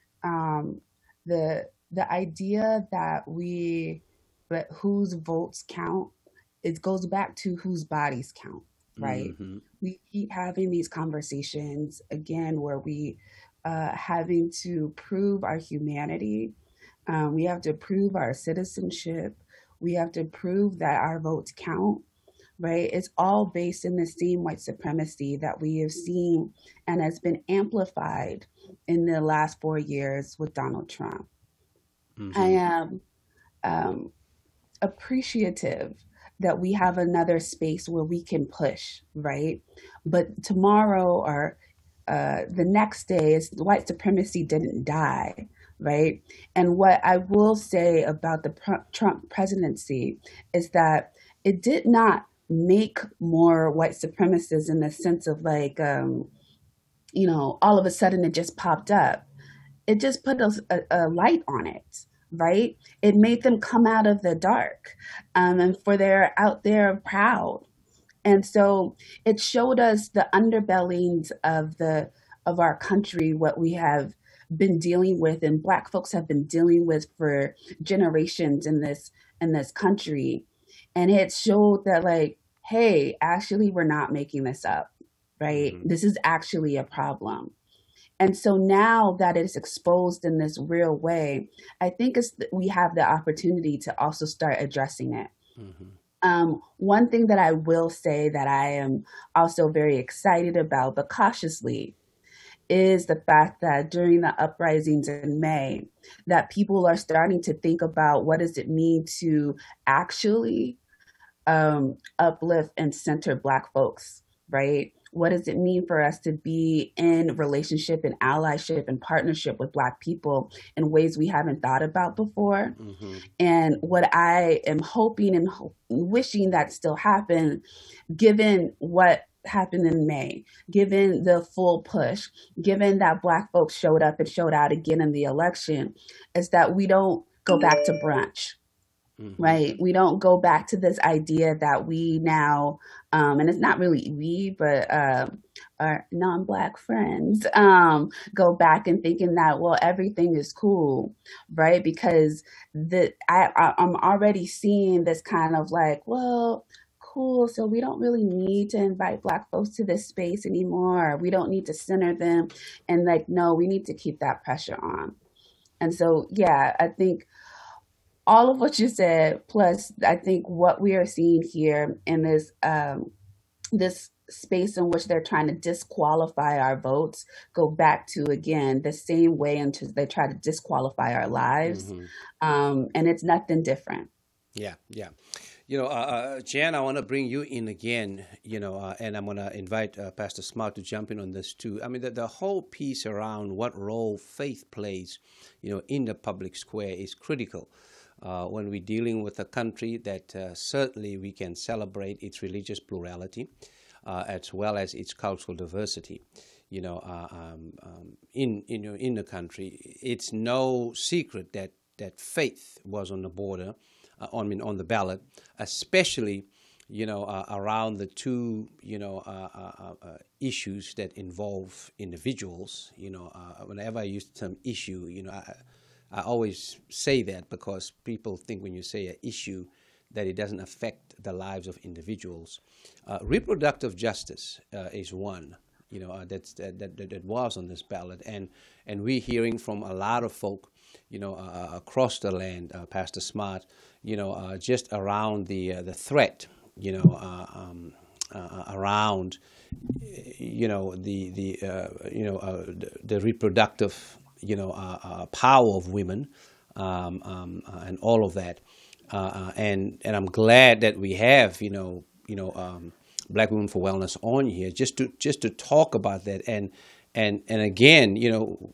Um, the the idea that we, that whose votes count, it goes back to whose bodies count, right? Mm-hmm. We keep having these conversations again where we uh, having to prove our humanity. Um, we have to prove our citizenship. We have to prove that our votes count, right? It's all based in the same white supremacy that we have seen and has been amplified in the last four years with Donald Trump. Mm-hmm. I am um, appreciative that we have another space where we can push, right? But tomorrow or uh, the next day, is white supremacy didn't die, right? And what I will say about the pr- Trump presidency is that it did not make more white supremacists in the sense of like, um, you know, all of a sudden it just popped up. It just put a, a, a light on it, right? It made them come out of the dark, um, and for they're out there proud. And so it showed us the underbellings of the of our country, what we have been dealing with, and Black folks have been dealing with for generations in this in this country. And it showed that, like, hey, actually, we're not making this up, right? Mm-hmm. This is actually a problem. And so now that it's exposed in this real way, I think it's, we have the opportunity to also start addressing it. Mm-hmm. Um, one thing that I will say that I am also very excited about, but cautiously, is the fact that during the uprisings in May, that people are starting to think about what does it mean to actually um, uplift and center Black folks, right? What does it mean for us to be in relationship and allyship and partnership with Black people in ways we haven't thought about before? Mm-hmm. And what I am hoping and ho- wishing that still happened, given what happened in May, given the full push, given that Black folks showed up and showed out again in the election, is that we don't go back to brunch. Mm-hmm. Right. We don't go back to this idea that we now, um, and it's not really we, but uh, our non-Black friends um, go back and thinking that, well, everything is cool. Right. Because the I, I, I'm already seeing this kind of like, well, cool. So we don't really need to invite Black folks to this space anymore. We don't need to center them. And like, no, we need to keep that pressure on. And so, yeah, I think all of what you said, plus I think what we are seeing here in this um, this space in which they're trying to disqualify our votes, go back to, again, the same way until they try to disqualify our lives. Mm-hmm. Um, and it's nothing different. Yeah, yeah. You know, uh, uh, Jan, I want to bring you in again, you know, uh, and I'm going to invite uh, Pastor Smart to jump in on this too. I mean, the, the whole piece around what role faith plays, you know, in the public square is critical. Uh, when we're dealing with a country that uh, certainly we can celebrate its religious plurality uh, as well as its cultural diversity, you know, uh, um, um, in, in, in the country. It's no secret that, that faith was on the border, uh, on, I mean, on the ballot, especially, you know, uh, around the two, you know, uh, uh, uh, issues that involve individuals. You know, uh, whenever I use the term issue, you know, I, I always say that because people think when you say an issue that it doesn't affect the lives of individuals. Uh, reproductive justice uh, is one, you know, uh, that's, that, that, that was on this ballot. And, and we're hearing from a lot of folk, you know, uh, across the land, uh, Pastor Smart, you know, uh, just around the, uh, the threat, you know, uh, um, uh, around, you know, the, the uh, you know, uh, the, the reproductive you know, uh, uh, power of women, um, um, uh, and all of that, uh, uh, and and I'm glad that we have, you know, you know, um, Black Women for Wellness on here just to just to talk about that, and and and again, you know,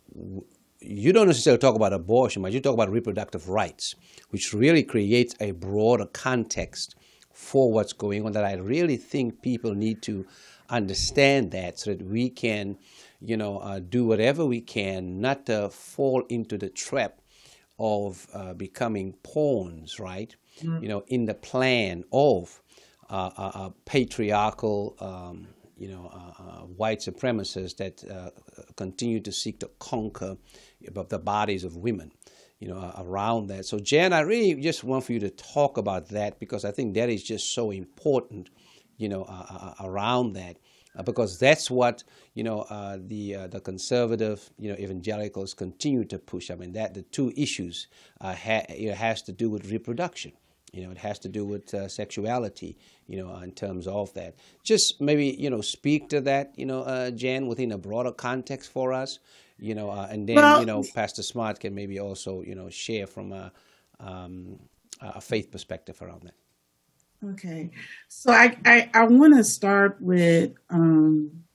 you don't necessarily talk about abortion, but you talk about reproductive rights, which really creates a broader context for what's going on. That I really think people need to understand that, so that we can, you know, uh, do whatever we can not to fall into the trap of uh, becoming pawns, right? Mm. You know, in the plan of uh, uh, uh, patriarchal, um, you know, uh, uh, white supremacists that uh, continue to seek to conquer the bodies of women, you know, uh, around that. So, Jan, I really just want for you to talk about that, because I think that is just so important, you know, uh, uh, around that. Uh, because that's what, you know, uh, the uh, the conservative, you know, evangelicals continue to push. I mean, that the two issues uh, ha it has to do with reproduction. You know, it has to do with uh, sexuality, you know, in terms of that. Just maybe, you know, speak to that, you know, uh, Jan, within a broader context for us, you know, uh, and then, well, you know, Pastor Smart can maybe also, you know, share from a, um, a faith perspective around that. Okay, so I, I, I want to start with um,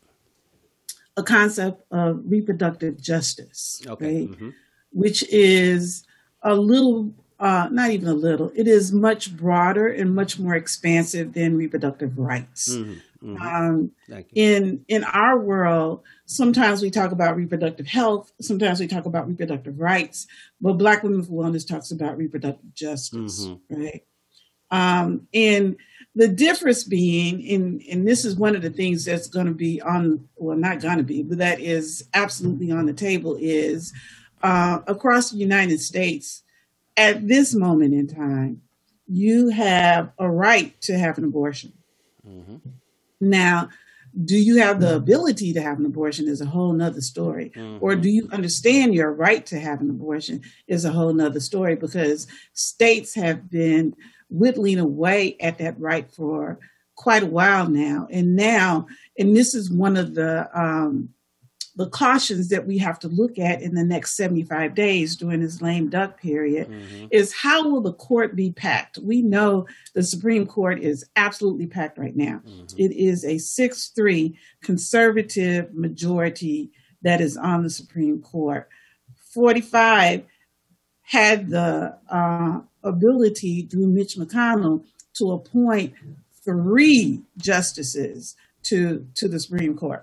a concept of reproductive justice, okay. Right? Mm-hmm. Which is a little, uh, not even a little, it is much broader and much more expansive than reproductive rights. Mm-hmm. Mm-hmm. Um, in, in our world, sometimes we talk about reproductive health, sometimes we talk about reproductive rights, but Black Women for Wellness talks about reproductive justice, mm-hmm. right? Um, and the difference being, and, and this is one of the things that's going to be on, well, not going to be, but that is absolutely on the table, is uh, across the United States, at this moment in time, you have a right to have an abortion. Mm-hmm. Now, do you have the ability to have an abortion is a whole nother story. Mm-hmm. Or do you understand your right to have an abortion is a whole nother story, because states have been whittling away at that right for quite a while now. And now, and this is one of the um, the cautions that we have to look at in the next seventy-five days during this lame duck period mm-hmm. is how will the court be packed? We know the Supreme Court is absolutely packed right now. Mm-hmm. It is a six three conservative majority that is on the Supreme Court. forty-five had the uh, ability through Mitch McConnell to appoint three justices to, to the Supreme Court.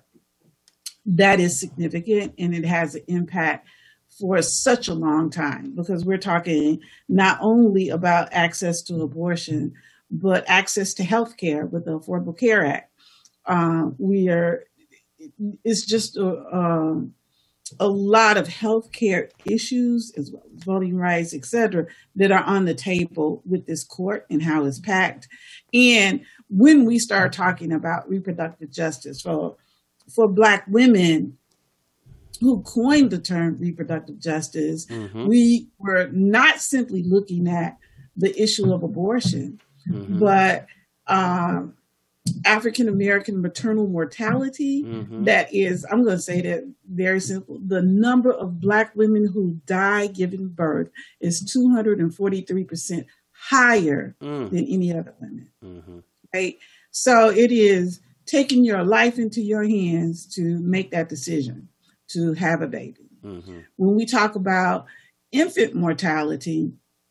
That is significant, and it has an impact for such a long time, because we're talking not only about access to abortion, but access to health care with the Affordable Care Act. Uh, we are, it's just a, um, a lot of health care issues, as well as voting rights, et cetera, that are on the table with this court and how it's packed. And when we start talking about reproductive justice for, for Black women who coined the term reproductive justice, mm-hmm. we were not simply looking at the issue of abortion, mm-hmm. but um, African-American maternal mortality. Mm-hmm. That is, I'm going to say that very simple. The number of Black women who die giving birth is two hundred forty-three percent higher mm. than any other women. Mm-hmm. Right? So it is taking your life into your hands to make that decision to have a baby. Mm-hmm. When we talk about infant mortality,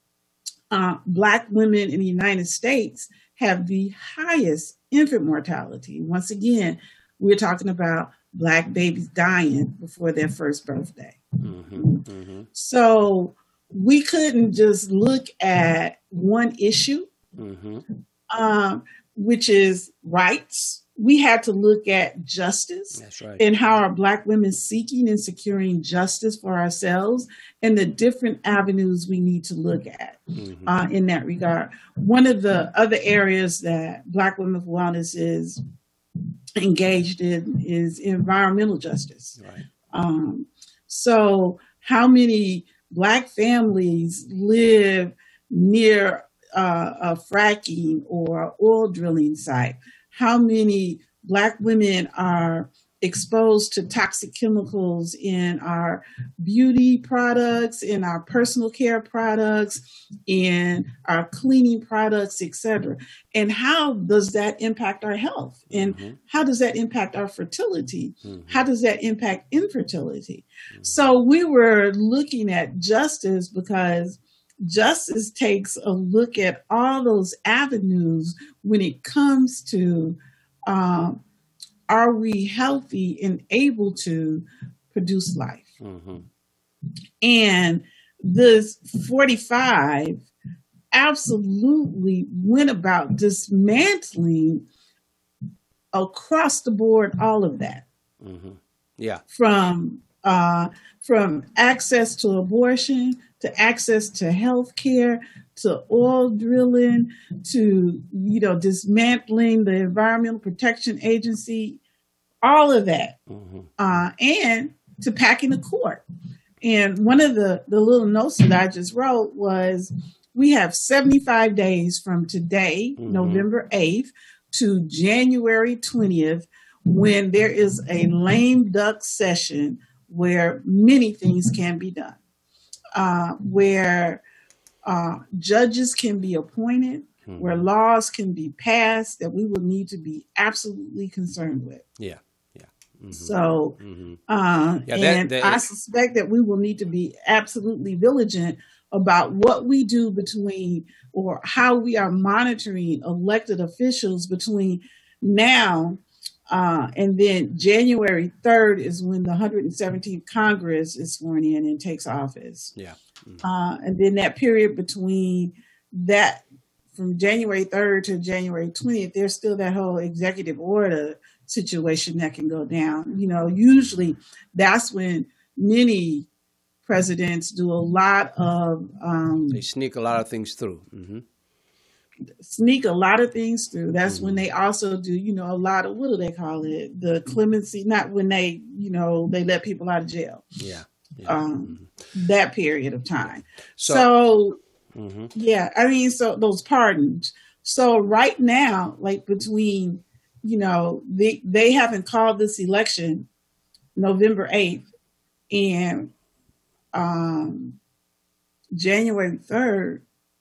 uh, Black women in the United States have the highest infant mortality. Once again, we're talking about Black babies dying before their first birthday. Mm-hmm. Mm-hmm. So we couldn't just look at one issue, mm-hmm. um, which is rights. We had to look at justice. That's right. And how are Black women seeking and securing justice for ourselves, and the different avenues we need to look at mm-hmm. uh, in that regard. One of the other areas that Black Women for Wellness is engaged in is environmental justice. Right. Um, so how many Black families live near uh, a fracking or oil drilling site? How many Black women are exposed to toxic chemicals in our beauty products, in our personal care products, in our cleaning products, et cetera? And how does that impact our health? And mm-hmm. how does that impact our fertility? Mm-hmm. How does that impact infertility? Mm-hmm. So we were looking at justice because justice takes a look at all those avenues when it comes to um, are we healthy and able to produce life? Mm-hmm. And this forty-five absolutely went about dismantling across the board all of that. Mm-hmm. Yeah. From uh, from access to abortion, to access to health care, to oil drilling, to, you know, dismantling the Environmental Protection Agency, all of that, mm-hmm. uh, and to packing the court. And one of the, the little notes that I just wrote was, we have seventy-five days from today, mm-hmm. November eighth, to January twentieth, when there is a lame duck session where many things can be done. Uh, where uh, judges can be appointed, mm-hmm. where laws can be passed that we will need to be absolutely concerned with. Yeah, yeah. Mm-hmm. So, mm-hmm. Uh, yeah, that, and that, I suspect that we will need to be absolutely vigilant about what we do between, or how we are monitoring elected officials between now Uh, and then January third is when the one hundred seventeenth Congress is sworn in and takes office. Yeah. Mm-hmm. Uh, and then that period between that, from January third to January twentieth, there's still that whole executive order situation that can go down. You know, usually that's when many presidents do a lot of... Um, they sneak a lot of things through. Mm-hmm. sneak a lot of things through. That's mm-hmm. when they also do, you know, a lot of, what do they call it? The clemency, not when they, you know, they let people out of jail. Yeah. yeah. Um, mm-hmm. That period of time. So, so mm-hmm. yeah, I mean, so those pardons. So right now, like between, you know, they, they haven't called this election November eighth, and um, January third,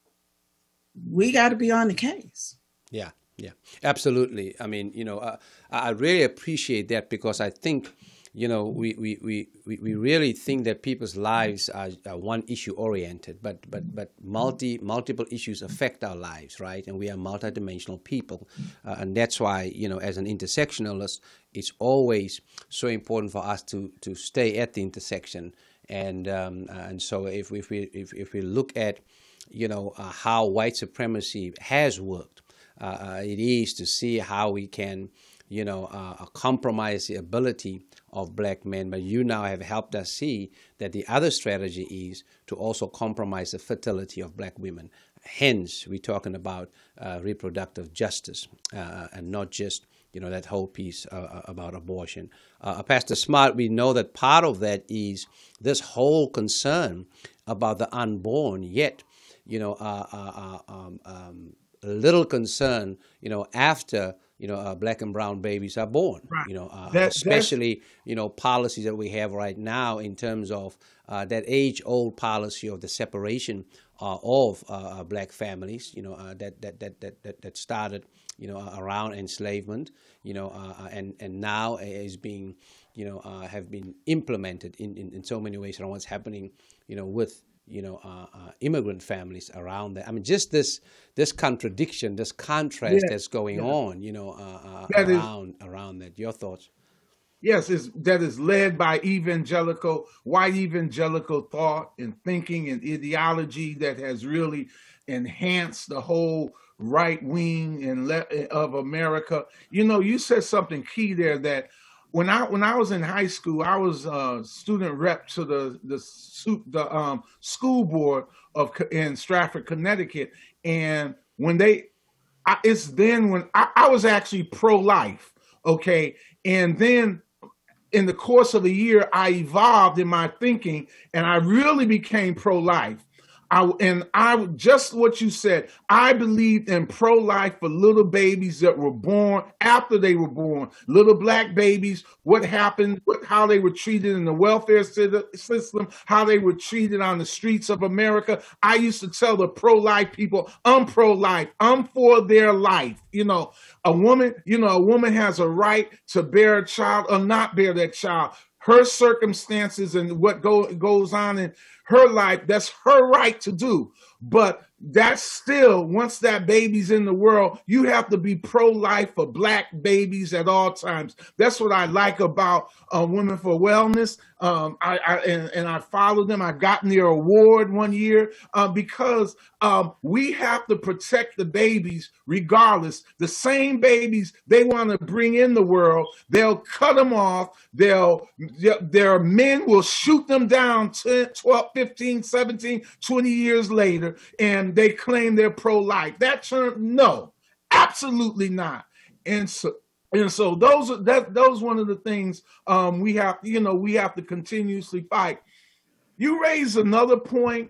we got to be on the case. Yeah, yeah, absolutely. I mean, you know, uh, I really appreciate that, because I think, you know, we, we, we, we we really think that people's lives are, are one issue oriented, but but but multi multiple issues affect our lives, right? And we are multidimensional people, uh, and that's why, you know, as an intersectionalist, it's always so important for us to to stay at the intersection. And um, and so if we if we if, if we look at, you know, uh, how white supremacy has worked, uh, uh, it is to see how we can, you know, uh, compromise the ability of black men. But you now have helped us see that the other strategy is to also compromise the fertility of black women. Hence, we're talking about uh, reproductive justice, uh, and not just, you know, that whole piece uh, about abortion. Uh, Pastor Smart, we know that part of that is this whole concern about the unborn, yet, you know, uh, uh, uh, um, um, a little concern, you know, after, you know, uh, black and brown babies are born, right. you know, uh, that, especially, you know, policies that we have right now in terms of uh, that age-old policy of the separation uh, of uh, black families, you know, uh, that, that, that, that, that started, you know, uh, around enslavement, you know, uh, and, and now is being, you know, uh, have been implemented in, in, in so many ways around what's happening, you know, with, you know, uh, uh, immigrant families around that. I mean, just this this contradiction, this contrast yeah. that's going yeah. on, you know, uh, uh, that around is, around that. Your thoughts? Yes, is that is led by evangelical, white evangelical thought and thinking and ideology that has really enhanced the whole right wing and le- of America. You know, you said something key there, that When I when I was in high school, I was a student rep to the the, the um, school board of in Stratford, Connecticut, and when they, I, it's then when I, I was actually pro-life, okay, and then in the course of a year, I evolved in my thinking, and I really became pro-life. I, and I just what you said, I believed in pro-life for little babies that were born after they were born, little black babies, what happened, what, how they were treated in the welfare system, how they were treated on the streets of America. I used to tell the pro-life people, I'm pro-life, I'm for their life. You know, a woman, you know, a woman has a right to bear a child or not bear that child. Her circumstances and what go, goes on in her life, that's her right to do. But that's still, once that baby's in the world, you have to be pro-life for black babies at all times. That's what I like about uh, Women for Wellness. Um, I, I and, and I followed them. I got their award one year uh, because um, we have to protect the babies regardless. The same babies they want to bring in the world, they'll cut them off. They'll, their men will shoot them down ten, twelve, fifteen, seventeen, twenty years later, and they claim they're pro-life. That term, no, absolutely not. And so, and so those are that those one of the things um, we have, you know, we have to continuously fight. You raise another point,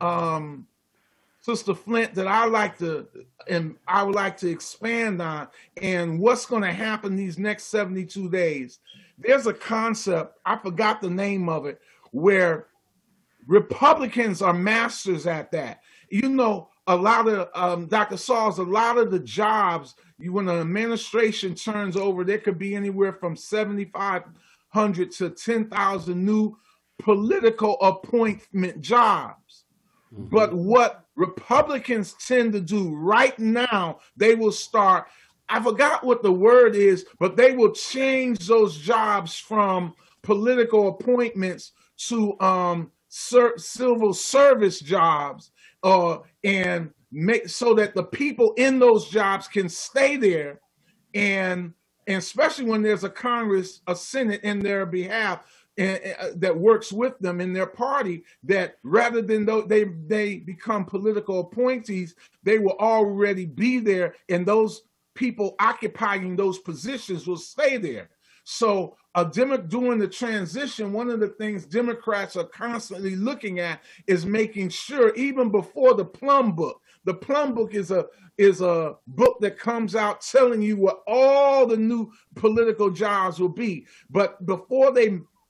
um, Sister Flint, that I like to and I would like to expand on, and what's going to happen these next seventy-two days. There's a concept, I forgot the name of it, where Republicans are masters at that. You know, a lot of, um, Doctor Sauls, a lot of the jobs, you, when an administration turns over, there could be anywhere from seventy-five hundred to ten thousand new political appointment jobs. Mm-hmm. But what Republicans tend to do right now, they will start, I forgot what the word is, but they will change those jobs from political appointments to um, ser- civil service jobs, uh, and make so that the people in those jobs can stay there, and, and especially when there's a Congress, a Senate in their behalf, and, uh, that works with them in their party, that rather than though they they become political appointees, they will already be there, and those people occupying those positions will stay there. So uh, Demo- doing the transition, one of the things Democrats are constantly looking at is making sure, even before the Plum Book, the Plum Book is a is a book that comes out telling you what all the new political jobs will be. But before they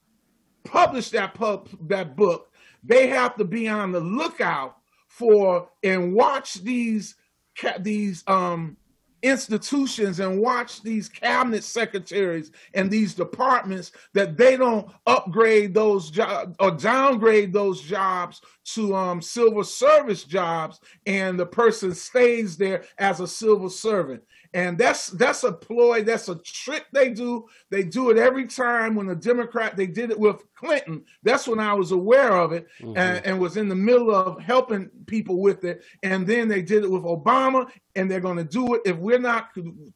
publish that pub, that book, they have to be on the lookout for and watch these these um, institutions and watch these cabinet secretaries and these departments that they don't upgrade those jobs or downgrade those jobs to um, civil service jobs, and the person stays there as a civil servant. And that's that's a ploy, that's a trick they do. They do it every time. When the Democrat, they did it with Clinton. That's when I was aware of it, mm-hmm. and, and was in the middle of helping people with it. And then they did it with Obama, and they're going to do it. If we're not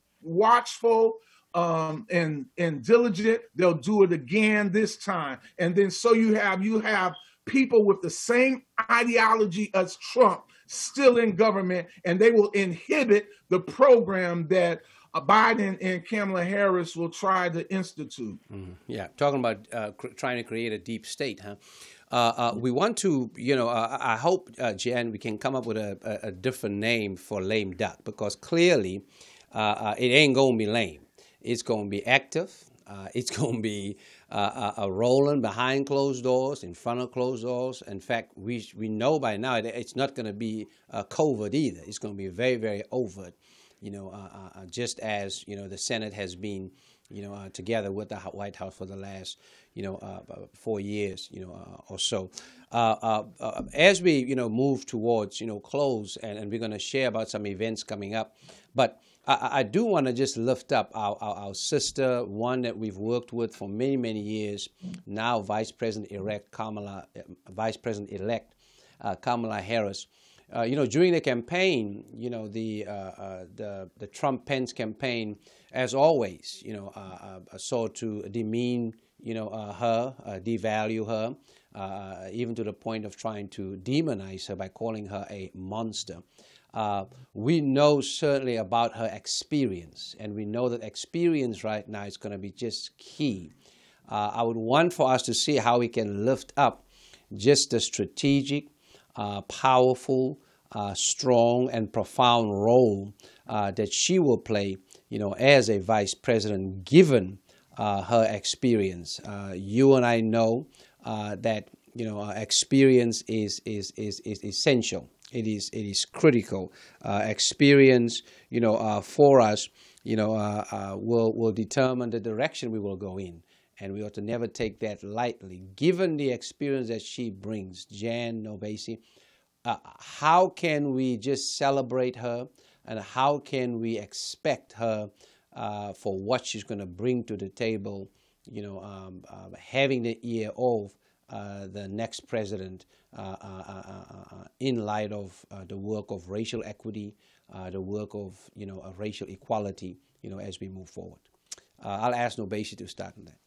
watchful um, and and diligent, they'll do it again this time. And then so you have you have people with the same ideology as Trump still in government, and they will inhibit the program that uh, Biden and Kamala Harris will try to institute. Mm-hmm. Yeah, talking about uh, cr- trying to create a deep state, huh? Uh, uh, we want to, you know, uh, I hope, uh, Jan, we can come up with a, a, a different name for lame duck, because clearly uh, uh, it ain't going to be lame. It's going to be active. Uh, it's going to be uh, a, a rolling behind closed doors, in front of closed doors. In fact, we we know by now that it's not going to be uh, covert either. It's going to be very, very overt, you know, uh, uh, just as, you know, the Senate has been, you know, uh, together with the White House for the last, you know, uh, four years, you know, uh, or so. Uh, uh, uh, as we, you know, move towards, you know, close, and, and we're going to share about some events coming up. But I, I do want to just lift up our, our, our sister, one that we've worked with for many, many years, now Vice President-elect Kamala, uh, Vice President-elect uh, Kamala Harris. Uh, you know, during the campaign, you know, the uh, uh, the the Trump-Pence campaign, as always, you know, uh, uh, sought to demean, you know, uh, her, uh, devalue her, uh, even to the point of trying to demonize her by calling her a monster. Uh, we know certainly about her experience, and we know that experience right now is going to be just key. Uh, I would want for us to see how we can lift up just the strategic, uh, powerful, uh, strong, and profound role uh, that she will play, you know, as a vice president, given uh, her experience. Uh, you and I know uh, that, you know, uh, experience is is is is essential. It is it is critical. Uh, experience, you know, uh, for us, you know, uh, uh, will will determine the direction we will go in, and we ought to never take that lightly. Given the experience that she brings, Jan Nourbese, uh, how can we just celebrate her, and how can we expect her uh, for what she's going to bring to the table? You know, um, uh, having the ear of Uh, the next president uh, uh, uh, uh, in light of uh, the work of racial equity, uh, the work of, you know, uh, racial equality, you know, as we move forward. Uh, I'll ask Nourbese to start on that.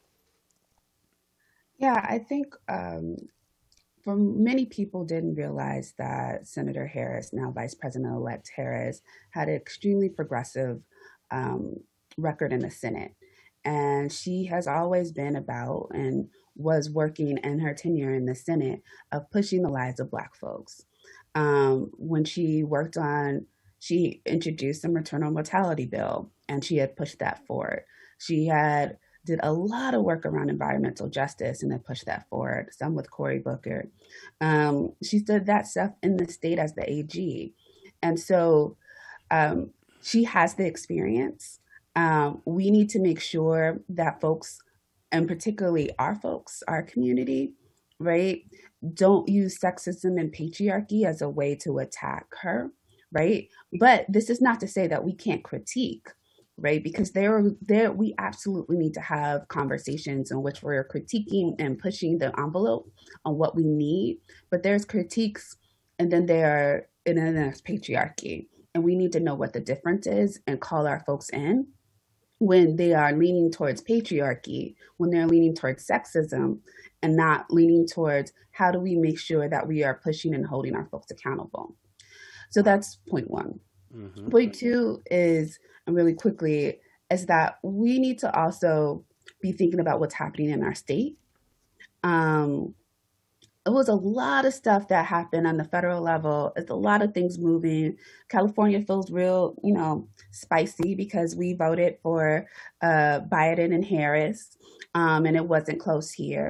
Yeah, I think um, for many people didn't realize that Senator Harris, now Vice President-elect Harris, had an extremely progressive um, record in the Senate. And she has always been about and was working in her tenure in the Senate of pushing the lives of Black folks. Um, when she worked on, she introduced the maternal mortality bill, and she had pushed that forward. She had did a lot of work around environmental justice and then pushed that forward, some with Cory Booker. Um, she did that stuff in the state as the A G. And so um, she has the experience. Um, we need to make sure that folks, and particularly our folks, our community, right, don't use sexism and patriarchy as a way to attack her, right? But this is not to say that we can't critique, right? Because there, there, we absolutely need to have conversations in which we're critiquing and pushing the envelope on what we need. But there's critiques, and then there, and then there's patriarchy, and we need to know what the difference is and call our folks in when they are leaning towards patriarchy, when they're leaning towards sexism, and not leaning towards how do we make sure that we are pushing and holding our folks accountable. So that's point one. Mm-hmm. Point two is, and really quickly, is that we need to also be thinking about what's happening in our state. Um, It was a lot of stuff that happened on the federal level. It's a lot of things moving. California feels real, you know, spicy because we voted for uh, Biden and Harris, um, and it wasn't close here.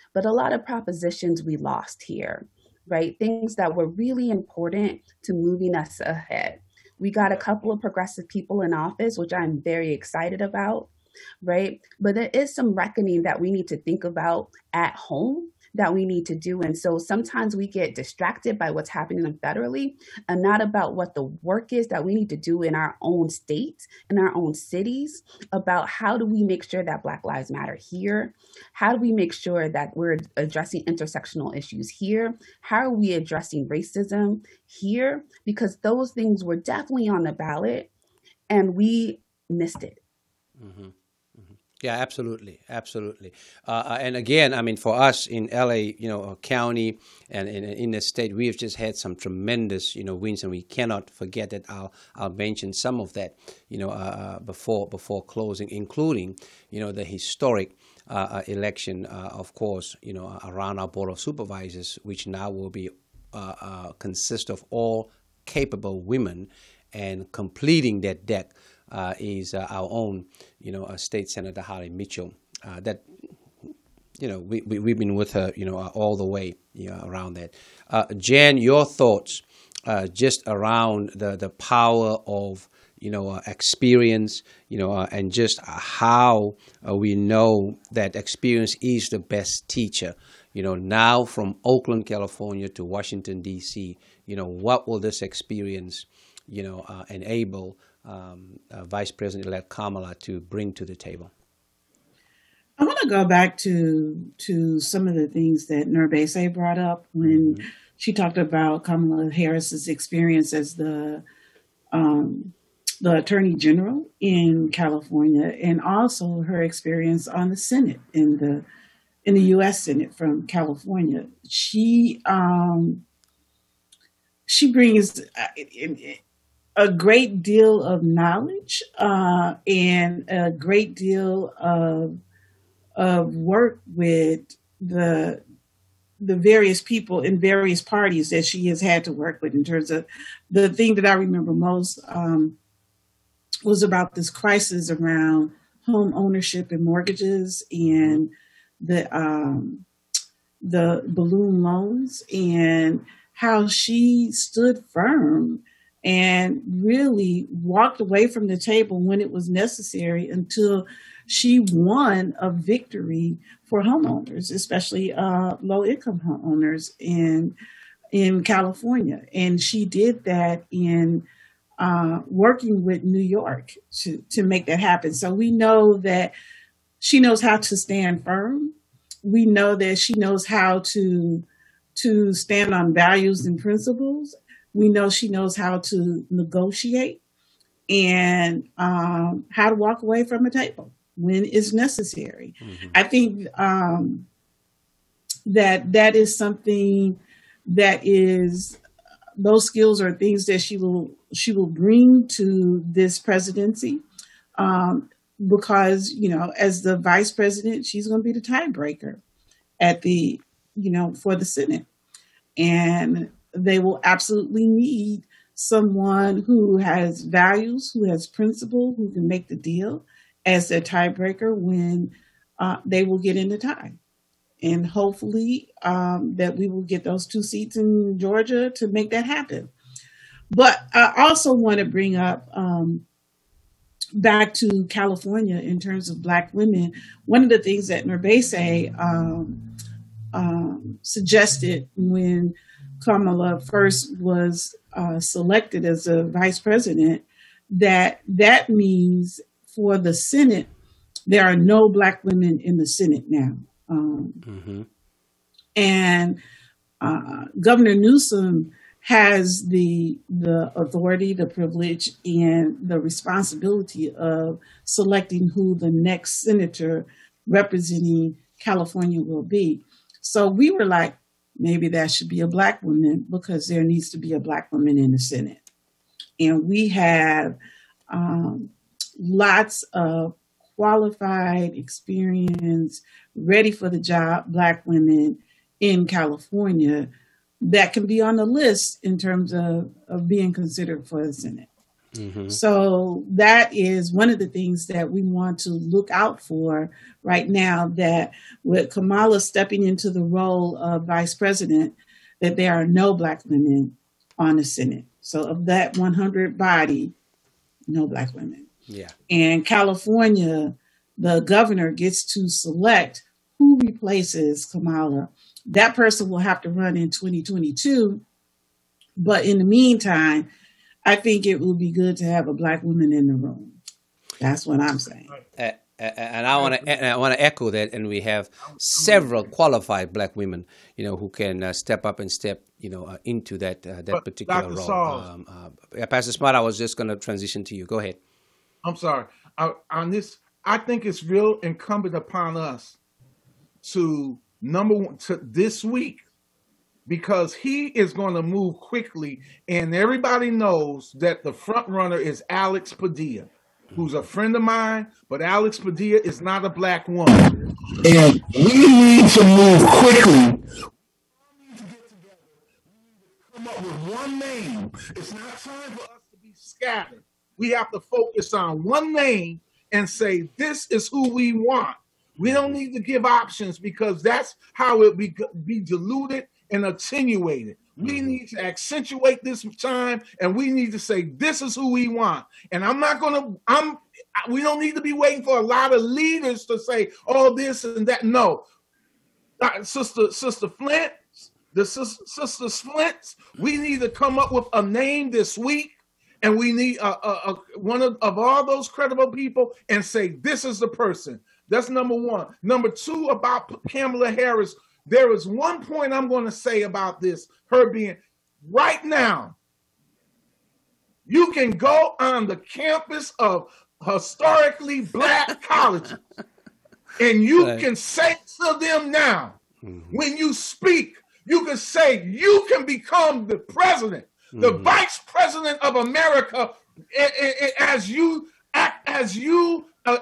but a lot of propositions we lost here, right? Things that were really important to moving us ahead. We got a couple of progressive people in office, which I'm very excited about, right? But there is some reckoning that we need to think about at home that we need to do. And so sometimes we get distracted by what's happening federally and not about what the work is that we need to do in our own states, in our own cities, about how do we make sure that Black Lives Matter here? How do we make sure that we're addressing intersectional issues here? How are we addressing racism here? Because those things were definitely on the ballot and we missed it. Mm-hmm. Yeah, absolutely, absolutely. Uh, and again, I mean, for us in L A, you know, county and in, in the state, we have just had some tremendous, you know, wins, and we cannot forget that. I'll I'll mention some of that, you know, uh, before before closing, including, you know, the historic uh, election, uh, of course, you know, around our board of supervisors, which now will be uh, uh, consist of all capable women, and completing that deck. Uh, is uh, our own, you know, uh, State Senator Holly Mitchell. Uh, that, you know, we, we we've been with her, you know, uh, all the way, you know, around that. Uh, Jan, your thoughts, uh, just around the the power of, you know, uh, experience, you know, uh, and just how uh, we know that experience is the best teacher. You know, now from Oakland, California to Washington D C, you know, what will this experience, you know, uh, enable Um, uh, Vice President-elect Kamala to bring to the table? I want to go back to to some of the things that Nourbese brought up when mm-hmm. she talked about Kamala Harris's experience as the um, the Attorney General in California, and also her experience on the Senate in the in the U S Senate from California. She um, she brings uh, in, in, a great deal of knowledge uh, and a great deal of of work with the the various people in various parties that she has had to work with. In terms of the thing that I remember most um, was about this crisis around home ownership and mortgages and the um, the balloon loans, and how she stood firm and really walked away from the table when it was necessary until she won a victory for homeowners, especially uh, low-income homeowners in in California. And she did that in uh, working with New York to, to make that happen. So we know that she knows how to stand firm. We know that she knows how to to stand on values and principles. We know she knows how to negotiate and um, how to walk away from a table when it's necessary. Mm-hmm. I think um, that that is something that is, those skills are things that she will she will bring to this presidency um, because, you know, as the vice president, she's going to be the tiebreaker at the, you know, for the Senate. And they will absolutely need someone who has values, who has principle, who can make the deal as their tiebreaker when uh, they will get in the tie. And hopefully um, that we will get those two seats in Georgia to make that happen. But I also want to bring up um, back to California in terms of Black women. One of the things that Nourbese um, um, suggested when Kamala first was uh, selected as a vice president, that that means for the Senate, there are no Black women in the Senate now. Um, mm-hmm. And uh, Governor Newsom has the the authority, the privilege, and the responsibility of selecting who the next senator representing California will be. So we were like, maybe that should be a Black woman, because there needs to be a Black woman in the Senate. And we have um, lots of qualified, experienced, ready for the job Black women in California that can be on the list in terms of, of being considered for the Senate. Mm-hmm. So that is one of the things that we want to look out for right now, that with Kamala stepping into the role of vice president, that there are no Black women on the Senate. So of that one hundred body, no Black women. Yeah. And California, the governor gets to select who replaces Kamala. That person will have to run in twenty twenty-two. But in the meantime, I think it would be good to have a Black woman in the room. That's what I'm saying. Uh, and I want to I want to echo that. And we have several qualified Black women, you know, who can uh, step up and step, you know, uh, into that uh, that but particular Doctor role. Sauls, um, uh, Pastor Smart, I was just going to transition to you. Go ahead. I'm sorry. I, on this, I think it's real incumbent upon us to number one to this week, because he is going to move quickly, and everybody knows that the front runner is Alex Padilla, who's a friend of mine, but Alex Padilla is not a Black woman. And we need to move quickly. Come up with one name. It's not time for us to be scattered. We have to focus on one name and say, this is who we want. We don't need to give options, because that's how it be, be diluted and attenuated. We need to accentuate this time, and we need to say, this is who we want. And I'm not going to, I'm, we don't need to be waiting for a lot of leaders to say, oh, this and that. No. Uh, Sister, Sister Flint, the Sister, Sister Flints, we need to come up with a name this week. And we need uh, uh, uh, one of, of all those credible people and say, this is the person. That's number one. Number two, about Kamala Harris, there is one point I'm going to say about this, her being right now. You can go on the campus of historically Black colleges, and you right. can say to them now, mm-hmm. when you speak, you can say, you can become the president. The mm-hmm. vice president of America, as you as you uh,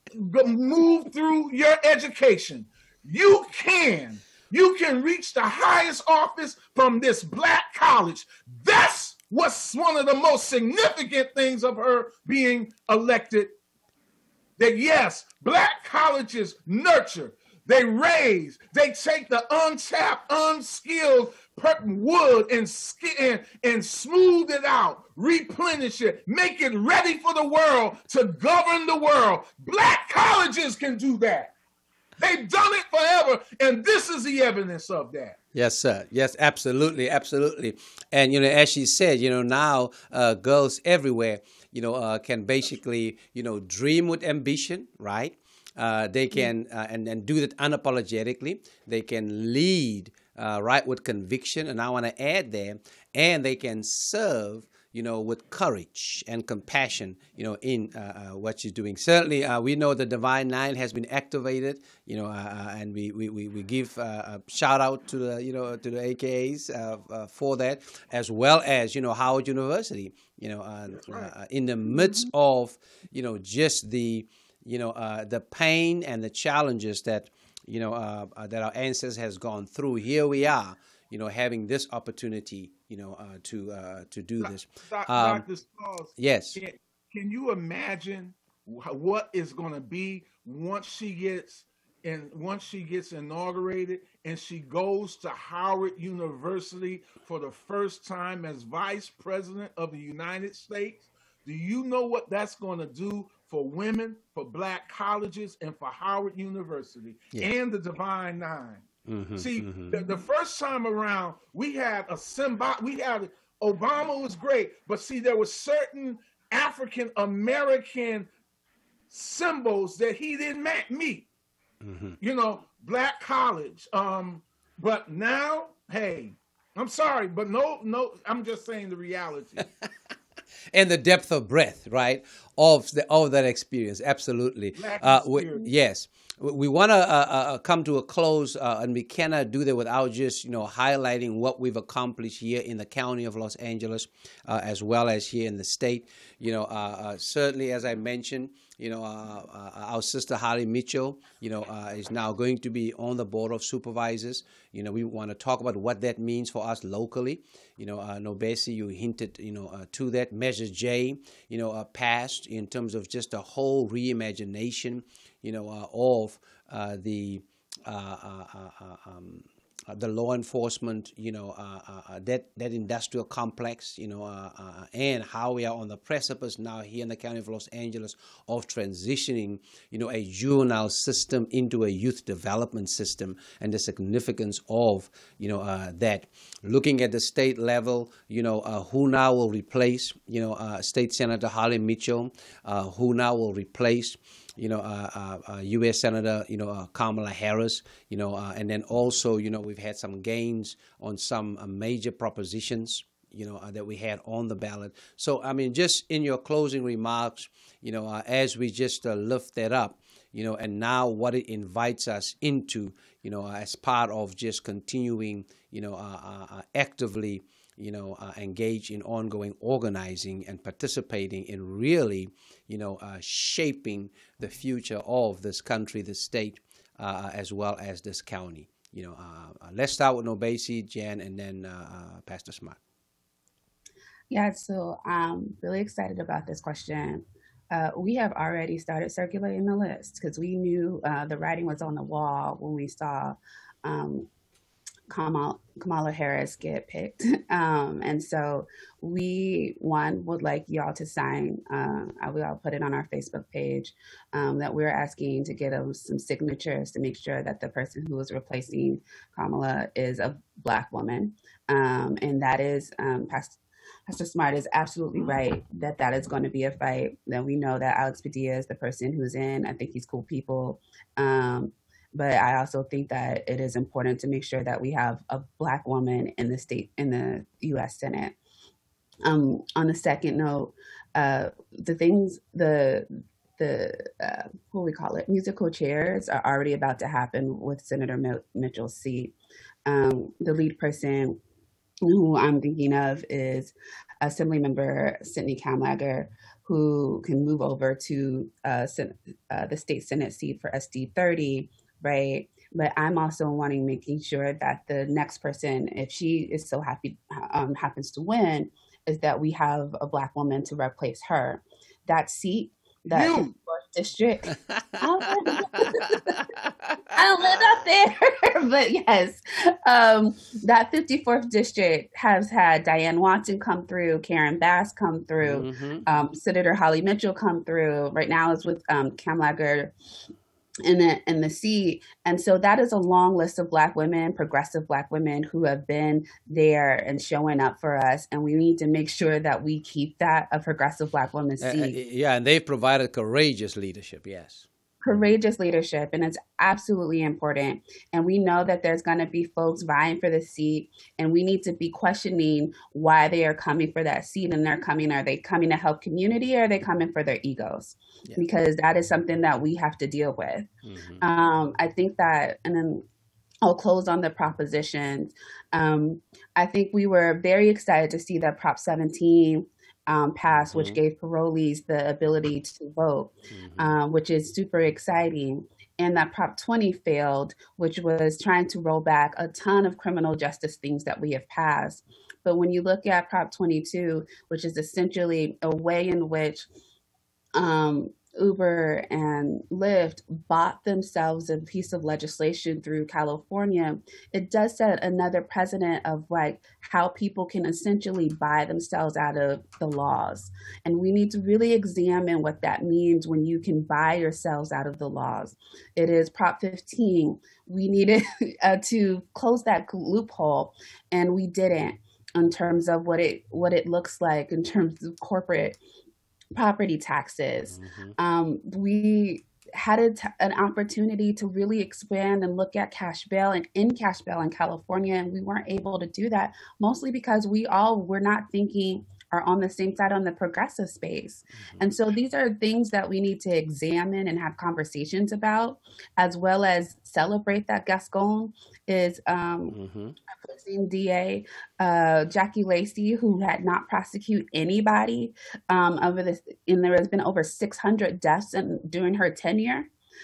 move through your education, you can you can reach the highest office from this Black college. That's what's one of the most significant things of her being elected. That yes, Black colleges nurture, they raise, they take the untapped, unskilled wood and, and, and smooth it out, replenish it, make it ready for the world to govern the world. Black colleges can do that. They've done it forever, and this is the evidence of that. Yes, sir. Yes, absolutely, absolutely. And, you know, as she said, you know, now uh, girls everywhere, you know, uh, can basically, you know, dream with ambition, right? Uh, they can, uh, and, and do that unapologetically. They can lead Uh, right, with conviction, and I want to add there, and they can serve, you know, with courage and compassion, you know, in uh, uh, what she's doing. Certainly, uh, we know the Divine Nine has been activated, you know, uh, and we we we, we give uh, a shout out to the, you know, to the A K As uh, uh, for that, as well as, you know, Howard University, you know, uh, right. uh, in the midst of, you know, just the, you know, uh, the pain and the challenges that, you know, uh, uh, that our ancestors has gone through. Here we are, you know, having this opportunity, you know, uh, to uh, to do this. Um, Doctor Sauls, yes. Can, can you imagine what is going to be once she gets and once she gets inaugurated and she goes to Howard University for the first time as vice president of the United States? Do you know what that's going to do for women, for Black colleges, and for Howard University, yeah. and the Divine Nine? Mm-hmm, See, mm-hmm. The, the first time around, we had a symbol. We had Obama was great, but see, there were certain African American symbols that he didn't meet. Mm-hmm. You know, Black college. Um, but now, hey, I'm sorry, but no, no. I'm just saying the reality. And the depth of breadth, right, of the of that experience, absolutely. Uh, we, yes, we want to uh, uh, come to a close, uh, and we cannot do that without just, you know, highlighting what we've accomplished here in the county of Los Angeles, uh, as well as here in the state. You know, uh, uh, certainly, as I mentioned, you know, uh, uh, our sister Holly Mitchell, you know, uh, is now going to be on the board of supervisors. You know, we want to talk about what that means for us locally. You know, uh, Nourbese, you hinted, you know, uh, to that. Measure J, you know, uh, passed in terms of just a whole reimagination, you know, uh, of uh, the uh, uh, uh, um, uh, the law enforcement, you know, uh, uh, that that industrial complex, you know, uh, uh, and how we are on the precipice now here in the county of Los Angeles of transitioning, you know, a juvenile system into a youth development system, and the significance of, you know, uh, that. Looking at the state level, you know, uh, who now will replace, you know, uh, State Senator Holly Mitchell, uh, who now will replace, you know, uh, uh, uh, U S Senator, you know, uh, Kamala Harris, you know, uh, and then also, you know, we've had some gains on some uh, major propositions, you know, uh, that we had on the ballot. So, I mean, just in your closing remarks, you know, uh, as we just uh, lift that up, you know, and now what it invites us into, you know, uh, as part of just continuing, you know, uh, uh, uh, actively, you know, uh, engage in ongoing organizing and participating in really, you know, uh, shaping the future of this country, this state, uh, as well as this county. You know, uh, uh, let's start with Nourbese, Jan, and then uh, uh, Pastor Smart. Yeah, so I'm really excited about this question. Uh, we have already started circulating the list because we knew uh, the writing was on the wall when we saw um, Kamala, Kamala Harris get picked. Um, and so we, one, would like y'all to sign, uh, I will put it on our Facebook page, um, that we're asking to get um, some signatures to make sure that the person who is replacing Kamala is a Black woman. Um, and that is, um, Pastor Pastor Smart is absolutely right that that is going to be a fight. That we know that Alex Padilla is the person who's in. I think he's cool people. Um, but I also think that it is important to make sure that we have a Black woman in the state, in the U S Senate. Um, on a second note, uh, the things, the, the uh, what do we call it, musical chairs are already about to happen with Senator Mitchell's seat. Um, the lead person who I'm thinking of is Assemblymember Sidney Kamlager, who can move over to uh, uh, the state Senate seat for S D thirty, right? But I'm also wanting, making sure that the next person, if she is so happy, um, happens to win, is that we have a Black woman to replace her. That seat, that fifty-fourth district, I don't live up there, but yes, um, that fifty-fourth district has had Diane Watson come through, Karen Bass come through, mm-hmm. um, Senator Holly Mitchell come through. Right now it's with um, Kamlager in the in the seat, and so that is a long list of Black women, progressive Black women who have been there and showing up for us, and we need to make sure that we keep that a progressive Black woman seat. Uh, yeah, and they've provided courageous leadership. Yes. Courageous leadership, and it's absolutely important. And we know that there's going to be folks vying for the seat, and we need to be questioning why they are coming for that seat. And they're coming, are they coming to help community, or are they coming for their egos? Yeah. Because that is something that we have to deal with. Mm-hmm. Um, I think that, and then I'll close on the propositions. Um, I think we were very excited to see that Prop seventeen Um, passed, mm-hmm. which gave parolees the ability to vote, mm-hmm. um, which is super exciting. And that Prop twenty failed, which was trying to roll back a ton of criminal justice things that we have passed. But when you look at Prop twenty-two, which is essentially a way in which um, Uber and Lyft bought themselves a piece of legislation through California, it does set another precedent of like how people can essentially buy themselves out of the laws. And we need to really examine what that means when you can buy yourselves out of the laws. It is Prop fifteen. We needed uh, to close that loophole, and we didn't, in terms of what it what it looks like in terms of corporate property taxes. Mm-hmm. Um, we had a t- an opportunity to really expand and look at cash bail and in cash bail in California, and we weren't able to do that, mostly because we all were not thinking are on the same side on the progressive space. Mm-hmm. And so these are things that we need to examine and have conversations about, as well as celebrate that Gascon is um, mm-hmm. opposing D A uh, Jackie Lacey, who had not prosecuted anybody um, over this, and there has been over six hundred deaths in, during her tenure.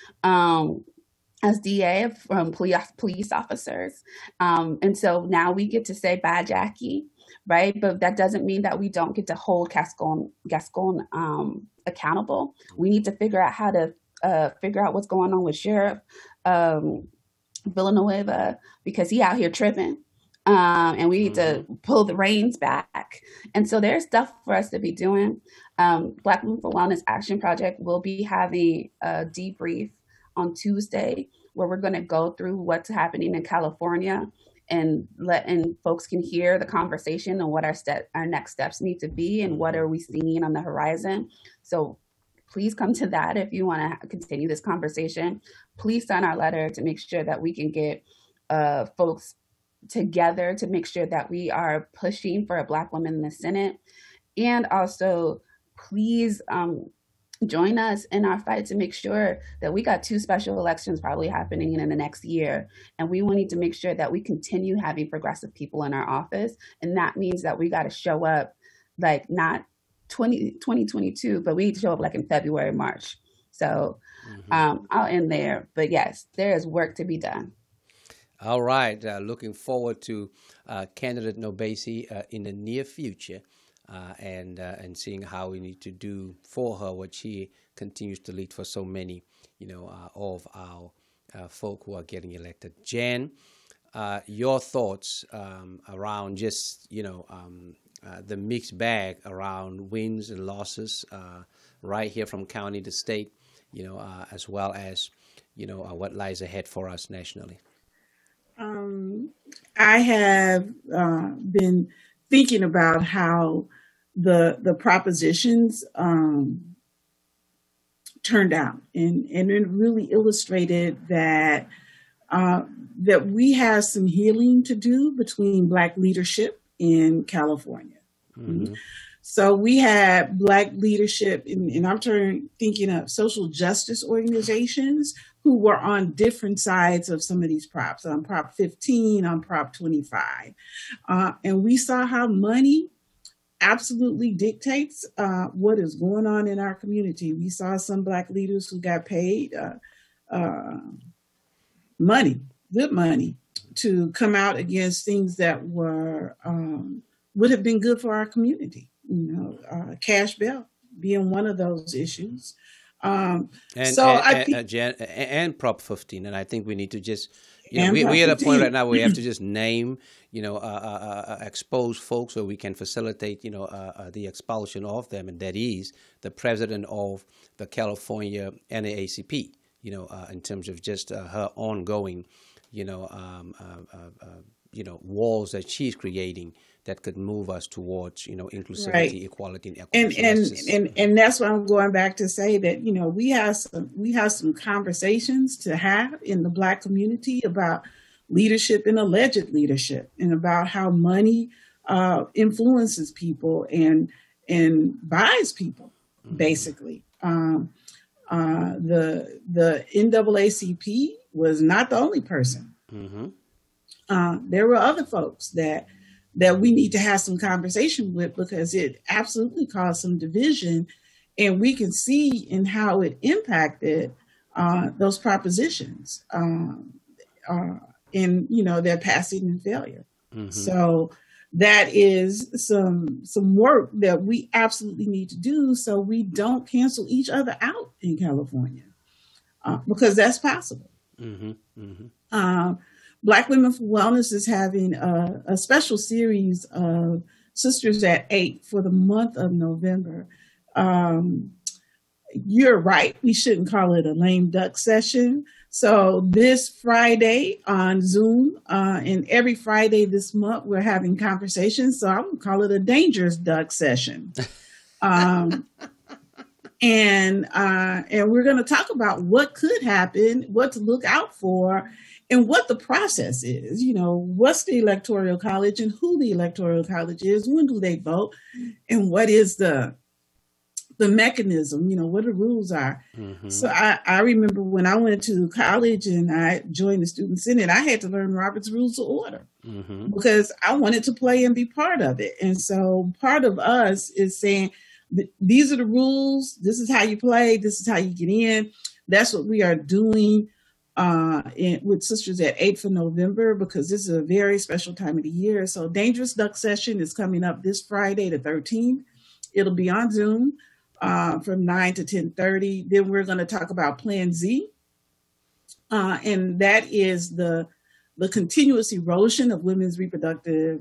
Um, as D A from police, police officers. Um, and so now we get to say, bye, Jackie, right? But that doesn't mean that we don't get to hold Gascon, Gascon um, accountable. We need to figure out how to uh, figure out what's going on with Sheriff um, Villanueva, because he out here tripping. Um, and we need mm-hmm. to pull the reins back. And so there's stuff for us to be doing. Um, Black Women for Wellness Action Project will be having a debrief on Tuesday, where we're going to go through what's happening in California and let and folks can hear the conversation and what our step our next steps need to be and what are we seeing on the horizon. So please come to that if you want to continue this conversation. Please sign our letter to make sure that we can get uh, folks together to make sure that we are pushing for a Black woman in the Senate. And also, please um, join us in our fight to make sure that we got two special elections probably happening in the next year. And we need to make sure that we continue having progressive people in our office. And that means that we got to show up like not twenty twenty-two, but we need to show up like in February, March. So mm-hmm. um, I'll end there. But yes, there is work to be done. All right. Uh, looking forward to uh, candidate Nourbese uh, in the near future. Uh, and uh, and seeing how we need to do for her what she continues to lead for so many, you know, uh, of our uh, folk who are getting elected. Jan, uh, your thoughts um, around just, you know, um, uh, the mixed bag around wins and losses uh, right here from county to state, you know, uh, as well as, you know, uh, what lies ahead for us nationally. Um, I have uh, been thinking about how the the propositions um, turned out, and, and it really illustrated that uh, that we have some healing to do between Black leadership in California. Mm-hmm. So we had Black leadership, and, and I'm turning, thinking of social justice organizations who were on different sides of some of these props. On Prop fifteen, on Prop twenty-five. Uh, and we saw how money absolutely dictates uh, what is going on in our community. We saw some Black leaders who got paid uh, uh, money, good money, to come out against things that were um, would have been good for our community. You know, uh, cash bail being one of those issues. Um, and, so and, I and, think, uh, Jan, and Prop fifteen, and I think we need to just, you know, we, we're at a point right now where we have to just name, you know, uh, uh, uh, expose folks so we can facilitate, you know, uh, uh, the expulsion of them, and that is the president of the California N double A C P, you know, uh, in terms of just uh, her ongoing, you know, um, uh, uh, uh, you know, walls that she's creating that could move us towards, you know, inclusivity, right. equality, and equity. And so and, just... and and that's why I'm going back to say that, you know, we have some we have some conversations to have in the Black community about leadership and alleged leadership, and about how money uh, influences people and and buys people, mm-hmm. basically. Um, uh, the the N double A C P was not the only person. Mm-hmm. Uh, there were other folks that. that we need to have some conversation with, because it absolutely caused some division, and we can see in how it impacted uh, those propositions um, uh, in, you know, their passing and failure. Mm-hmm. So that is some some work that we absolutely need to do so we don't cancel each other out in California, uh, because that's possible. Mm-hmm. Mm-hmm. Um, Black Women for Wellness is having a, a special series of Sisters at Eight for the month of November. Um, you're right. We shouldn't call it a lame duck session. So this Friday on Zoom, uh, and every Friday this month, we're having conversations. So I'm going to call it a dangerous duck session. Um, And uh, and we're going to talk about what could happen, what to look out for, and what the process is. You know, what's the Electoral College and who the Electoral College is, when do they vote, and what is the the mechanism, you know, what the rules are. Mm-hmm. So I, I remember when I went to college and I joined the Student Senate, I had to learn Robert's Rules of Order mm-hmm. because I wanted to play and be part of it. And so part of us is saying, these are the rules, this is how you play, this is how you get in. That's what we are doing uh, in, with Sisters at eight for November, because this is a very special time of the year. So Dangerous Duck Session is coming up this Friday, the thirteenth. It'll be on Zoom. Uh, from nine to ten thirty. Then we're going to talk about Plan Z. Uh, and that is the, the continuous erosion of women's reproductive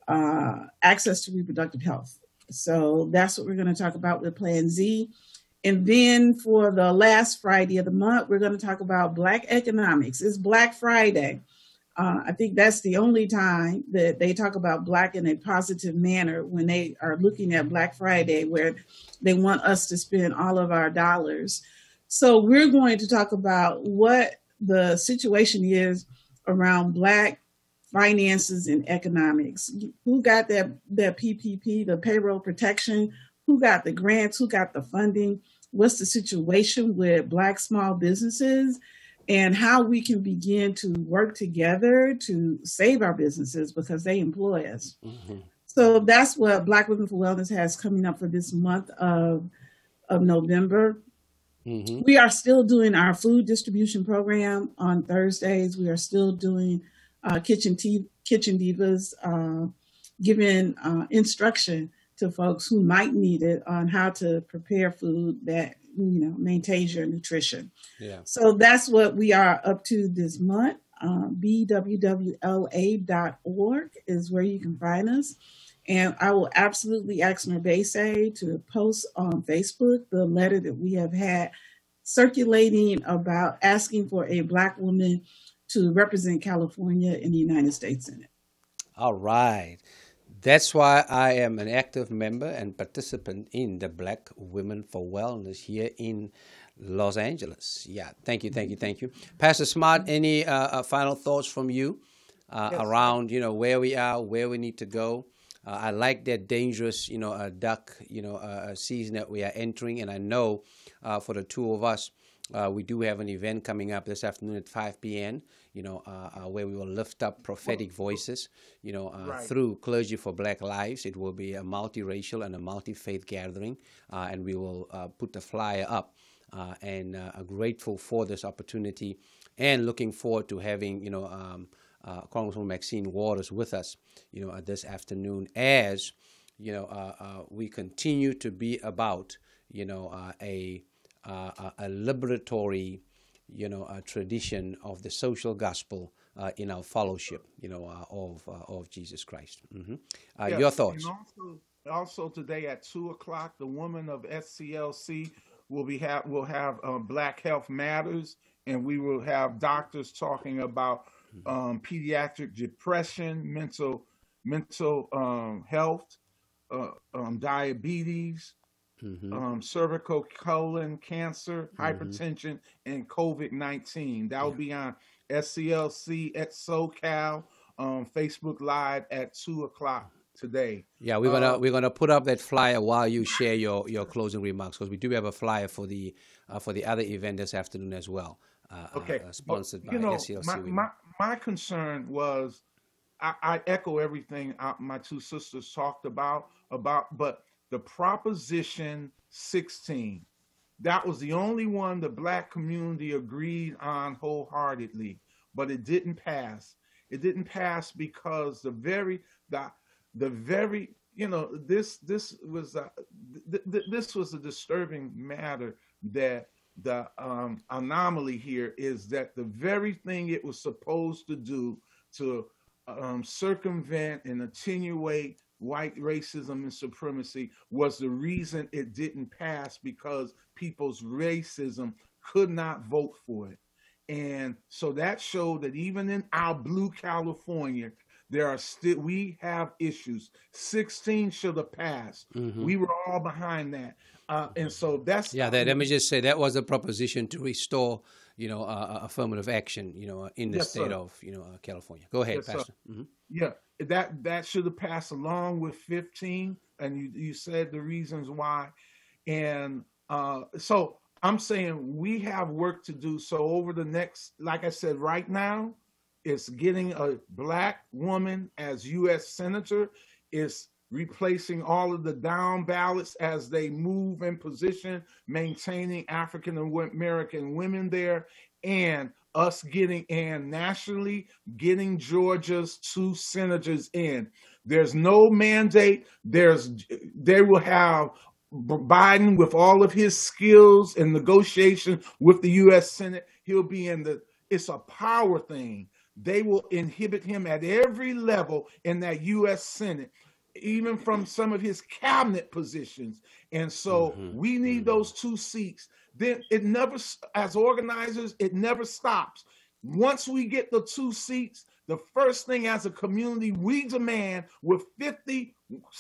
uh, access to reproductive health. So that's what we're going to talk about with Plan Z. And then for the last Friday of the month, we're going to talk about Black economics. It's Black Friday. Uh, I think that's the only time that they talk about Black in a positive manner, when they are looking at Black Friday, where they want us to spend all of our dollars. So we're going to talk about what the situation is around Black finances and economics. Who got that, that P P P, the payroll protection? Who got the grants? Who got the funding? What's the situation with Black small businesses? And how we can begin to work together to save our businesses, because they employ us. Mm-hmm. So that's what Black Women for Wellness has coming up for this month of, of November. Mm-hmm. We are still doing our food distribution program on Thursdays. We are still doing uh, Kitchen, T- Kitchen Divas, uh, giving uh, instruction to folks who might need it on how to prepare food that, you know, maintains your nutrition. Yeah. So that's what we are up to this month. Uh, B W W L A dot org is where you can find us. And I will absolutely ask Nourbese to post on Facebook the letter that we have had circulating about asking for a Black woman to represent California in the United States Senate. All right. That's why I am an active member and participant in the Black Women for Wellness here in Los Angeles. Yeah, thank you, thank you, thank you. Pastor Smart, any uh, uh, final thoughts from you uh, yes. around, you know, where we are, where we need to go? Uh, I like that dangerous, you know, uh, duck, you know, uh, season that we are entering. And I know uh, for the two of us, Uh, we do have an event coming up this afternoon at five p.m., you know, uh, uh, where we will lift up prophetic voices, you know, uh, right. through Clergy for Black Lives. It will be a multiracial and a multi-faith gathering, uh, and we will uh, put the flyer up. Uh, and uh, are grateful for this opportunity, and looking forward to having, you know, um, uh, Congresswoman Maxine Waters with us, you know, uh, this afternoon, as, you know, uh, uh, we continue to be about, you know, uh, a Uh, a, a liberatory, you know, a tradition of the social gospel uh, in our fellowship, you know, uh, of uh, of Jesus Christ. Mm-hmm. uh, yes, your thoughts? And also, also today at two o'clock, the women of S C L C will be have will have uh, Black Health Matters, and we will have doctors talking about um, pediatric depression, mental mental um, health, uh, um, diabetes. Mm-hmm. Um, cervical colon cancer, mm-hmm. hypertension, and COVID nineteen. That will be on S C L C at SoCal, um, Facebook Live at two o'clock today. Yeah, we're gonna uh, we're gonna put up that flyer while you share your, your closing remarks, because we do have a flyer for the uh, for the other event this afternoon as well. Uh, okay, uh, sponsored but, you by know, S C L C. My, my my concern was, I, I echo everything I, my two sisters talked about about, but. The Proposition sixteen, that was the only one the Black community agreed on wholeheartedly, but it didn't pass. It didn't pass because the very, the, the very, you know, this this was a, th- th- this was a disturbing matter. That the um, anomaly here is that the very thing it was supposed to do to um, circumvent and attenuate white racism and supremacy was the reason it didn't pass, because people's racism could not vote for it. And so that showed that even in our blue California, There are still, we have issues. sixteen should have passed. Mm-hmm. We were all behind that. Uh, and so that's. Yeah, that, let me just say that was a proposition to restore, you know, uh, affirmative action, you know, in the Yes, state sir. of, you know, uh, California. Go ahead, Yes, sir. Pastor. Mm-hmm. Yeah, that that should have passed along with fifteen, and you you said the reasons why, and uh, so I'm saying we have work to do. So over the next, like I said, right now, it's getting a black woman as U S senator. It's replacing all of the down ballots as they move in position, maintaining African American women there, and us getting in nationally, getting Georgia's two senators in. There's no mandate. There's they will have Biden with all of his skills and negotiation with the U S Senate. He'll be in the, it's a power thing. They will inhibit him at every level in that U S Senate, even from some of his cabinet positions. And so mm-hmm. we need mm-hmm. those two seats. Then it never, as organizers, it never stops. Once we get the two seats, the first thing as a community we demand with fifty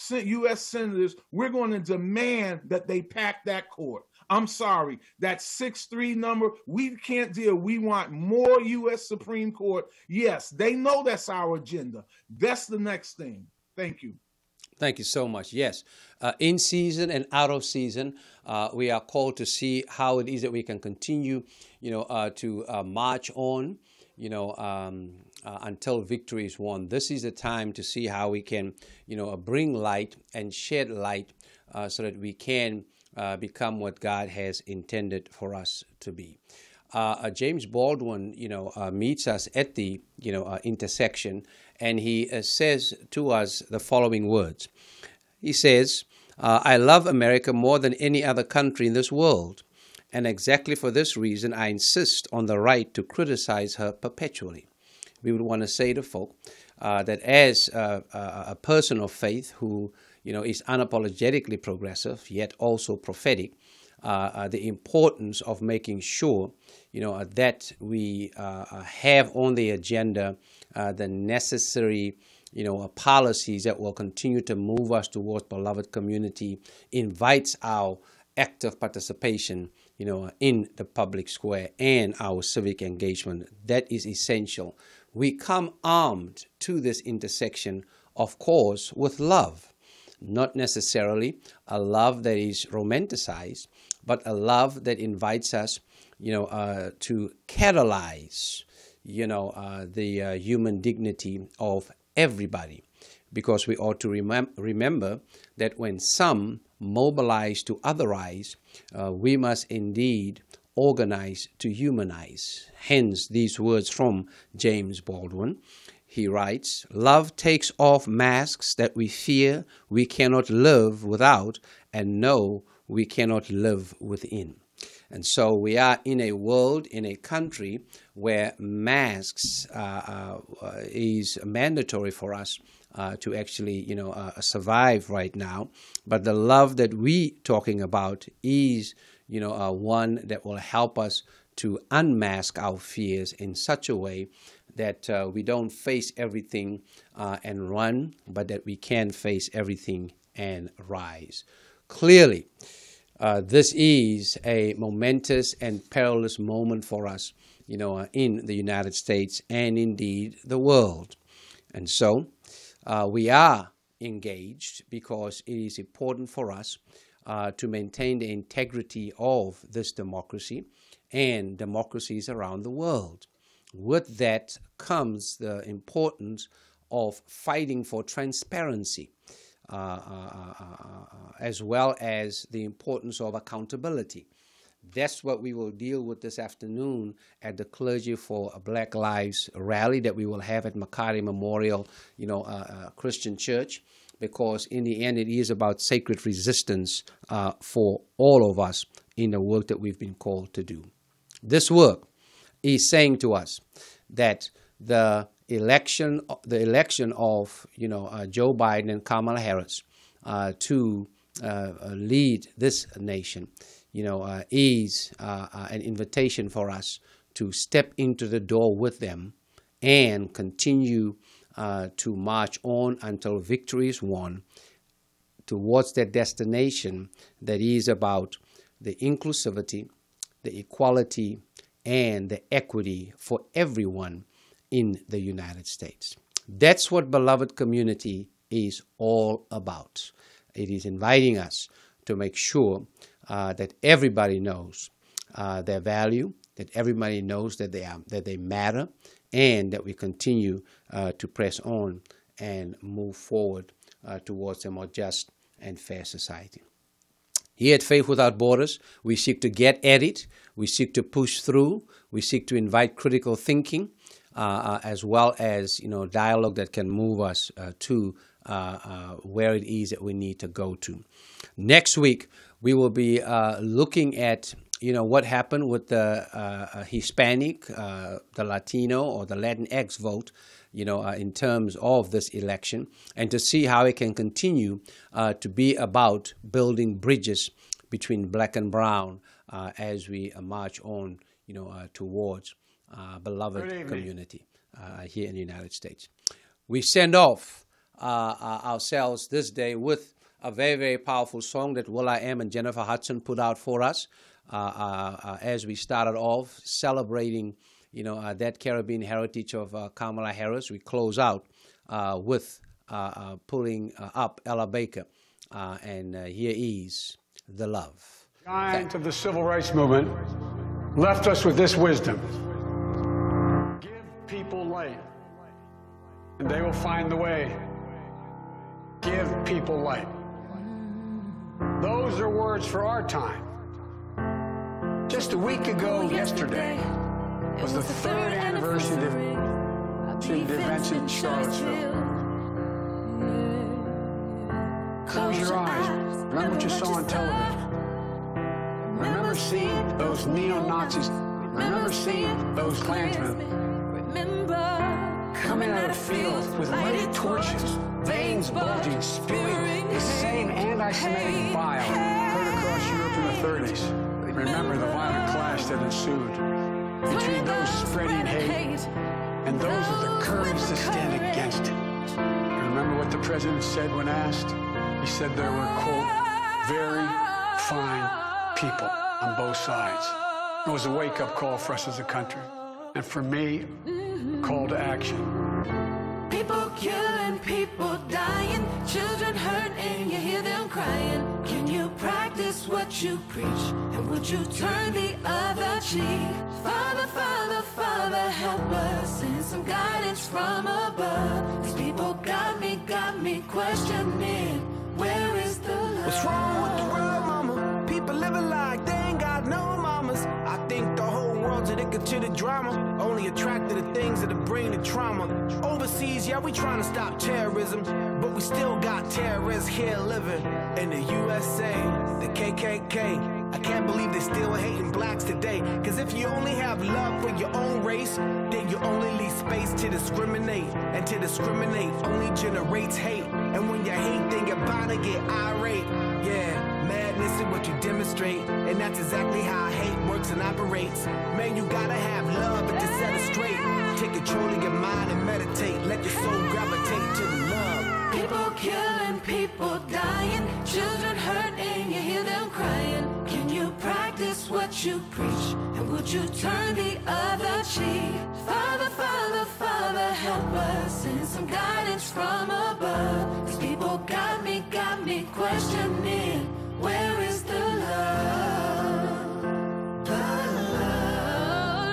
U S senators, we're going to demand that they pack that court. I'm sorry, that six three number, we can't deal. We want more U S Supreme Court. Yes, they know that's our agenda. That's the next thing. Thank you. Thank you so much. Yes, uh, in season and out of season, uh, we are called to see how it is that we can continue, you know, uh, to uh, march on, you know, um, uh, until victory is won. This is the time to see how we can, you know, bring light and shed light uh, so that we can uh, become what God has intended for us to be. Uh, uh, James Baldwin, you know, uh, meets us at the, you know, uh, intersection, and he uh, says to us the following words. He says, uh, I love America more than any other country in this world, and exactly for this reason, I insist on the right to criticize her perpetually. We would want to say to folk uh, that as uh, a person of faith who, you know, is unapologetically progressive, yet also prophetic, Uh, uh, the importance of making sure, you know, uh, that we uh, have on the agenda uh, the necessary, you know, uh, policies that will continue to move us towards beloved community, invites our active participation, you know, in the public square and our civic engagement. That is essential. We come armed to this intersection, of course, with love. Not necessarily a love that is romanticized, but a love that invites us, you know, uh, to catalyze, you know, uh, the uh, human dignity of everybody. Because we ought to remem- remember that when some mobilize to otherize, uh, we must indeed organize to humanize. Hence these words from James Baldwin. He writes, love takes off masks that we fear we cannot live without and know we cannot live within. And so we are in a world, in a country where masks uh, uh, is mandatory for us uh, to actually, you know, uh, survive right now. But the love that we talking about is, you know, uh, one that will help us to unmask our fears in such a way that uh, we don't face everything uh, and run, but that we can face everything and rise. Clearly, uh, this is a momentous and perilous moment for us, you know, uh, in the United States and indeed the world. And so uh, we are engaged because it is important for us uh, to maintain the integrity of this democracy and democracies around the world. With that comes the importance of fighting for transparency, uh, uh, uh, as well as the importance of accountability. That's what we will deal with this afternoon at the Clergy for Black Lives rally that we will have at Makati Memorial, you know, uh, uh, Christian Church, because in the end it is about sacred resistance uh, for all of us in the work that we've been called to do. This work is saying to us that the election, the election of, you know, uh, Joe Biden and Kamala Harris uh, to uh, lead this nation, you know, uh, is uh, uh, an invitation for us to step into the door with them and continue uh, to march on until victory is won towards that destination that is about the inclusivity, the equality, and the equity for everyone in the United States. That's what Beloved Community is all about. It is inviting us to make sure uh, that everybody knows uh, their value, that everybody knows that they are, that they matter, and that we continue uh, to press on and move forward uh, towards a more just and fair society. Here at Faith Without Borders, we seek to get at it, we seek to push through, we seek to invite critical thinking, uh, uh, as well as, you know, dialogue that can move us uh, to uh, uh, where it is that we need to go to. Next week, we will be uh, looking at, you know, what happened with the uh, Hispanic, uh, the Latino, or the Latinx vote, you know, uh, in terms of this election, and to see how it can continue uh, to be about building bridges between black and brown uh, as we uh, march on, you know, uh, towards uh, beloved community uh, here in the United States. We send off uh, uh, ourselves this day with a very, very powerful song that Will I Am and Jennifer Hudson put out for us uh, uh, uh, as we started off celebrating, you know, uh, that Caribbean heritage of uh, Kamala Harris. We close out uh, with uh, uh, pulling uh, up Ella Baker, uh, and uh, here is The Love. Giant of the civil rights movement left us with this wisdom: give people light, and they will find the way. Give people light. Those are words for our time. Just a week ago yesterday was the third anniversary of the events in Charlottesville. Close your eyes. Remember what you saw on television. Remember seeing those neo-Nazis. Remember seeing those Klansmen coming out of fields with lighted torches, veins bulging, spewing the same anti-Semitic bile heard across Europe in the thirties. Remember the violent clash that ensued between those spreading hate and those with the courage to stand against it. And remember what the president said when asked? He said there were, quote, very fine people on both sides. It was a wake-up call for us as a country. And for me, a call to action. People killing, people dying, children hurt and you hear them crying. Can you practice what you preach? And would you turn the other cheek? Father, Father, Father, help us. Send some guidance from above. These people got me, got me questioning. Where is the love? What's wrong with the world, mama? People living like they ain't got no mamas. I think the whole world's addicted to the drama, only attracted to things that bring the trauma. Overseas, yeah, we trying to stop terrorism, but we still got terrorists here living in the U S A, the K K K. I can't believe they still hating blacks today. Cause if you only have love for your own race, then you only leave space to discriminate. And to discriminate only generates hate. And when you hate, then you're bound to get irate. Yeah, madness is what you demonstrate. And that's exactly how hate works and operates. Man, you gotta have love, but to set it straight, take control of your mind and meditate. Let your soul gravitate to the love. People killing, people dying, children hurt and you hear them crying. Can you practice what you preach? And would you turn the other cheek? Father, Father, Father, help us. Send some guidance from above. These people got me, got me questioning. Where is the love? The love,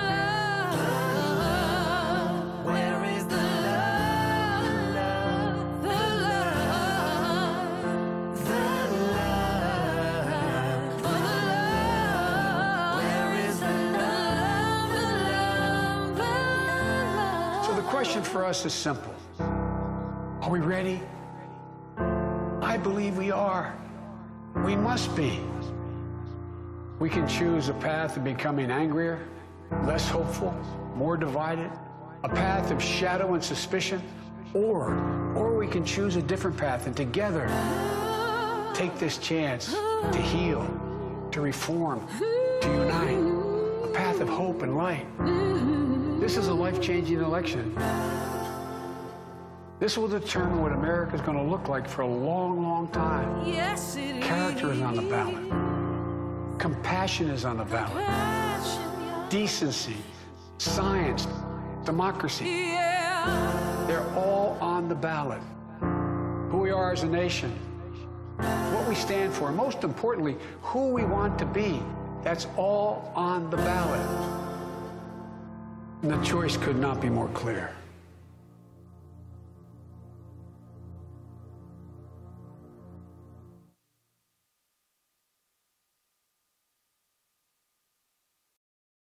love. Where is the love? The love, the love, the love. Where is the love? The love, the love. So the question for us is simple. Are we ready? I believe we are. We must be. We can choose a path of becoming angrier, less hopeful, more divided, a path of shadow and suspicion, or, or we can choose a different path and together take this chance to heal, to reform, to unite, a path of hope and light. This is a life-changing election. This will determine what America is going to look like for a long, long time. Yes, it Character is. is on the ballot. Compassion is on the ballot. Decency, science, democracy. Yeah. They're all on the ballot. Who we are as a nation, what we stand for, and most importantly, who we want to be. That's all on the ballot. And the choice could not be more clear.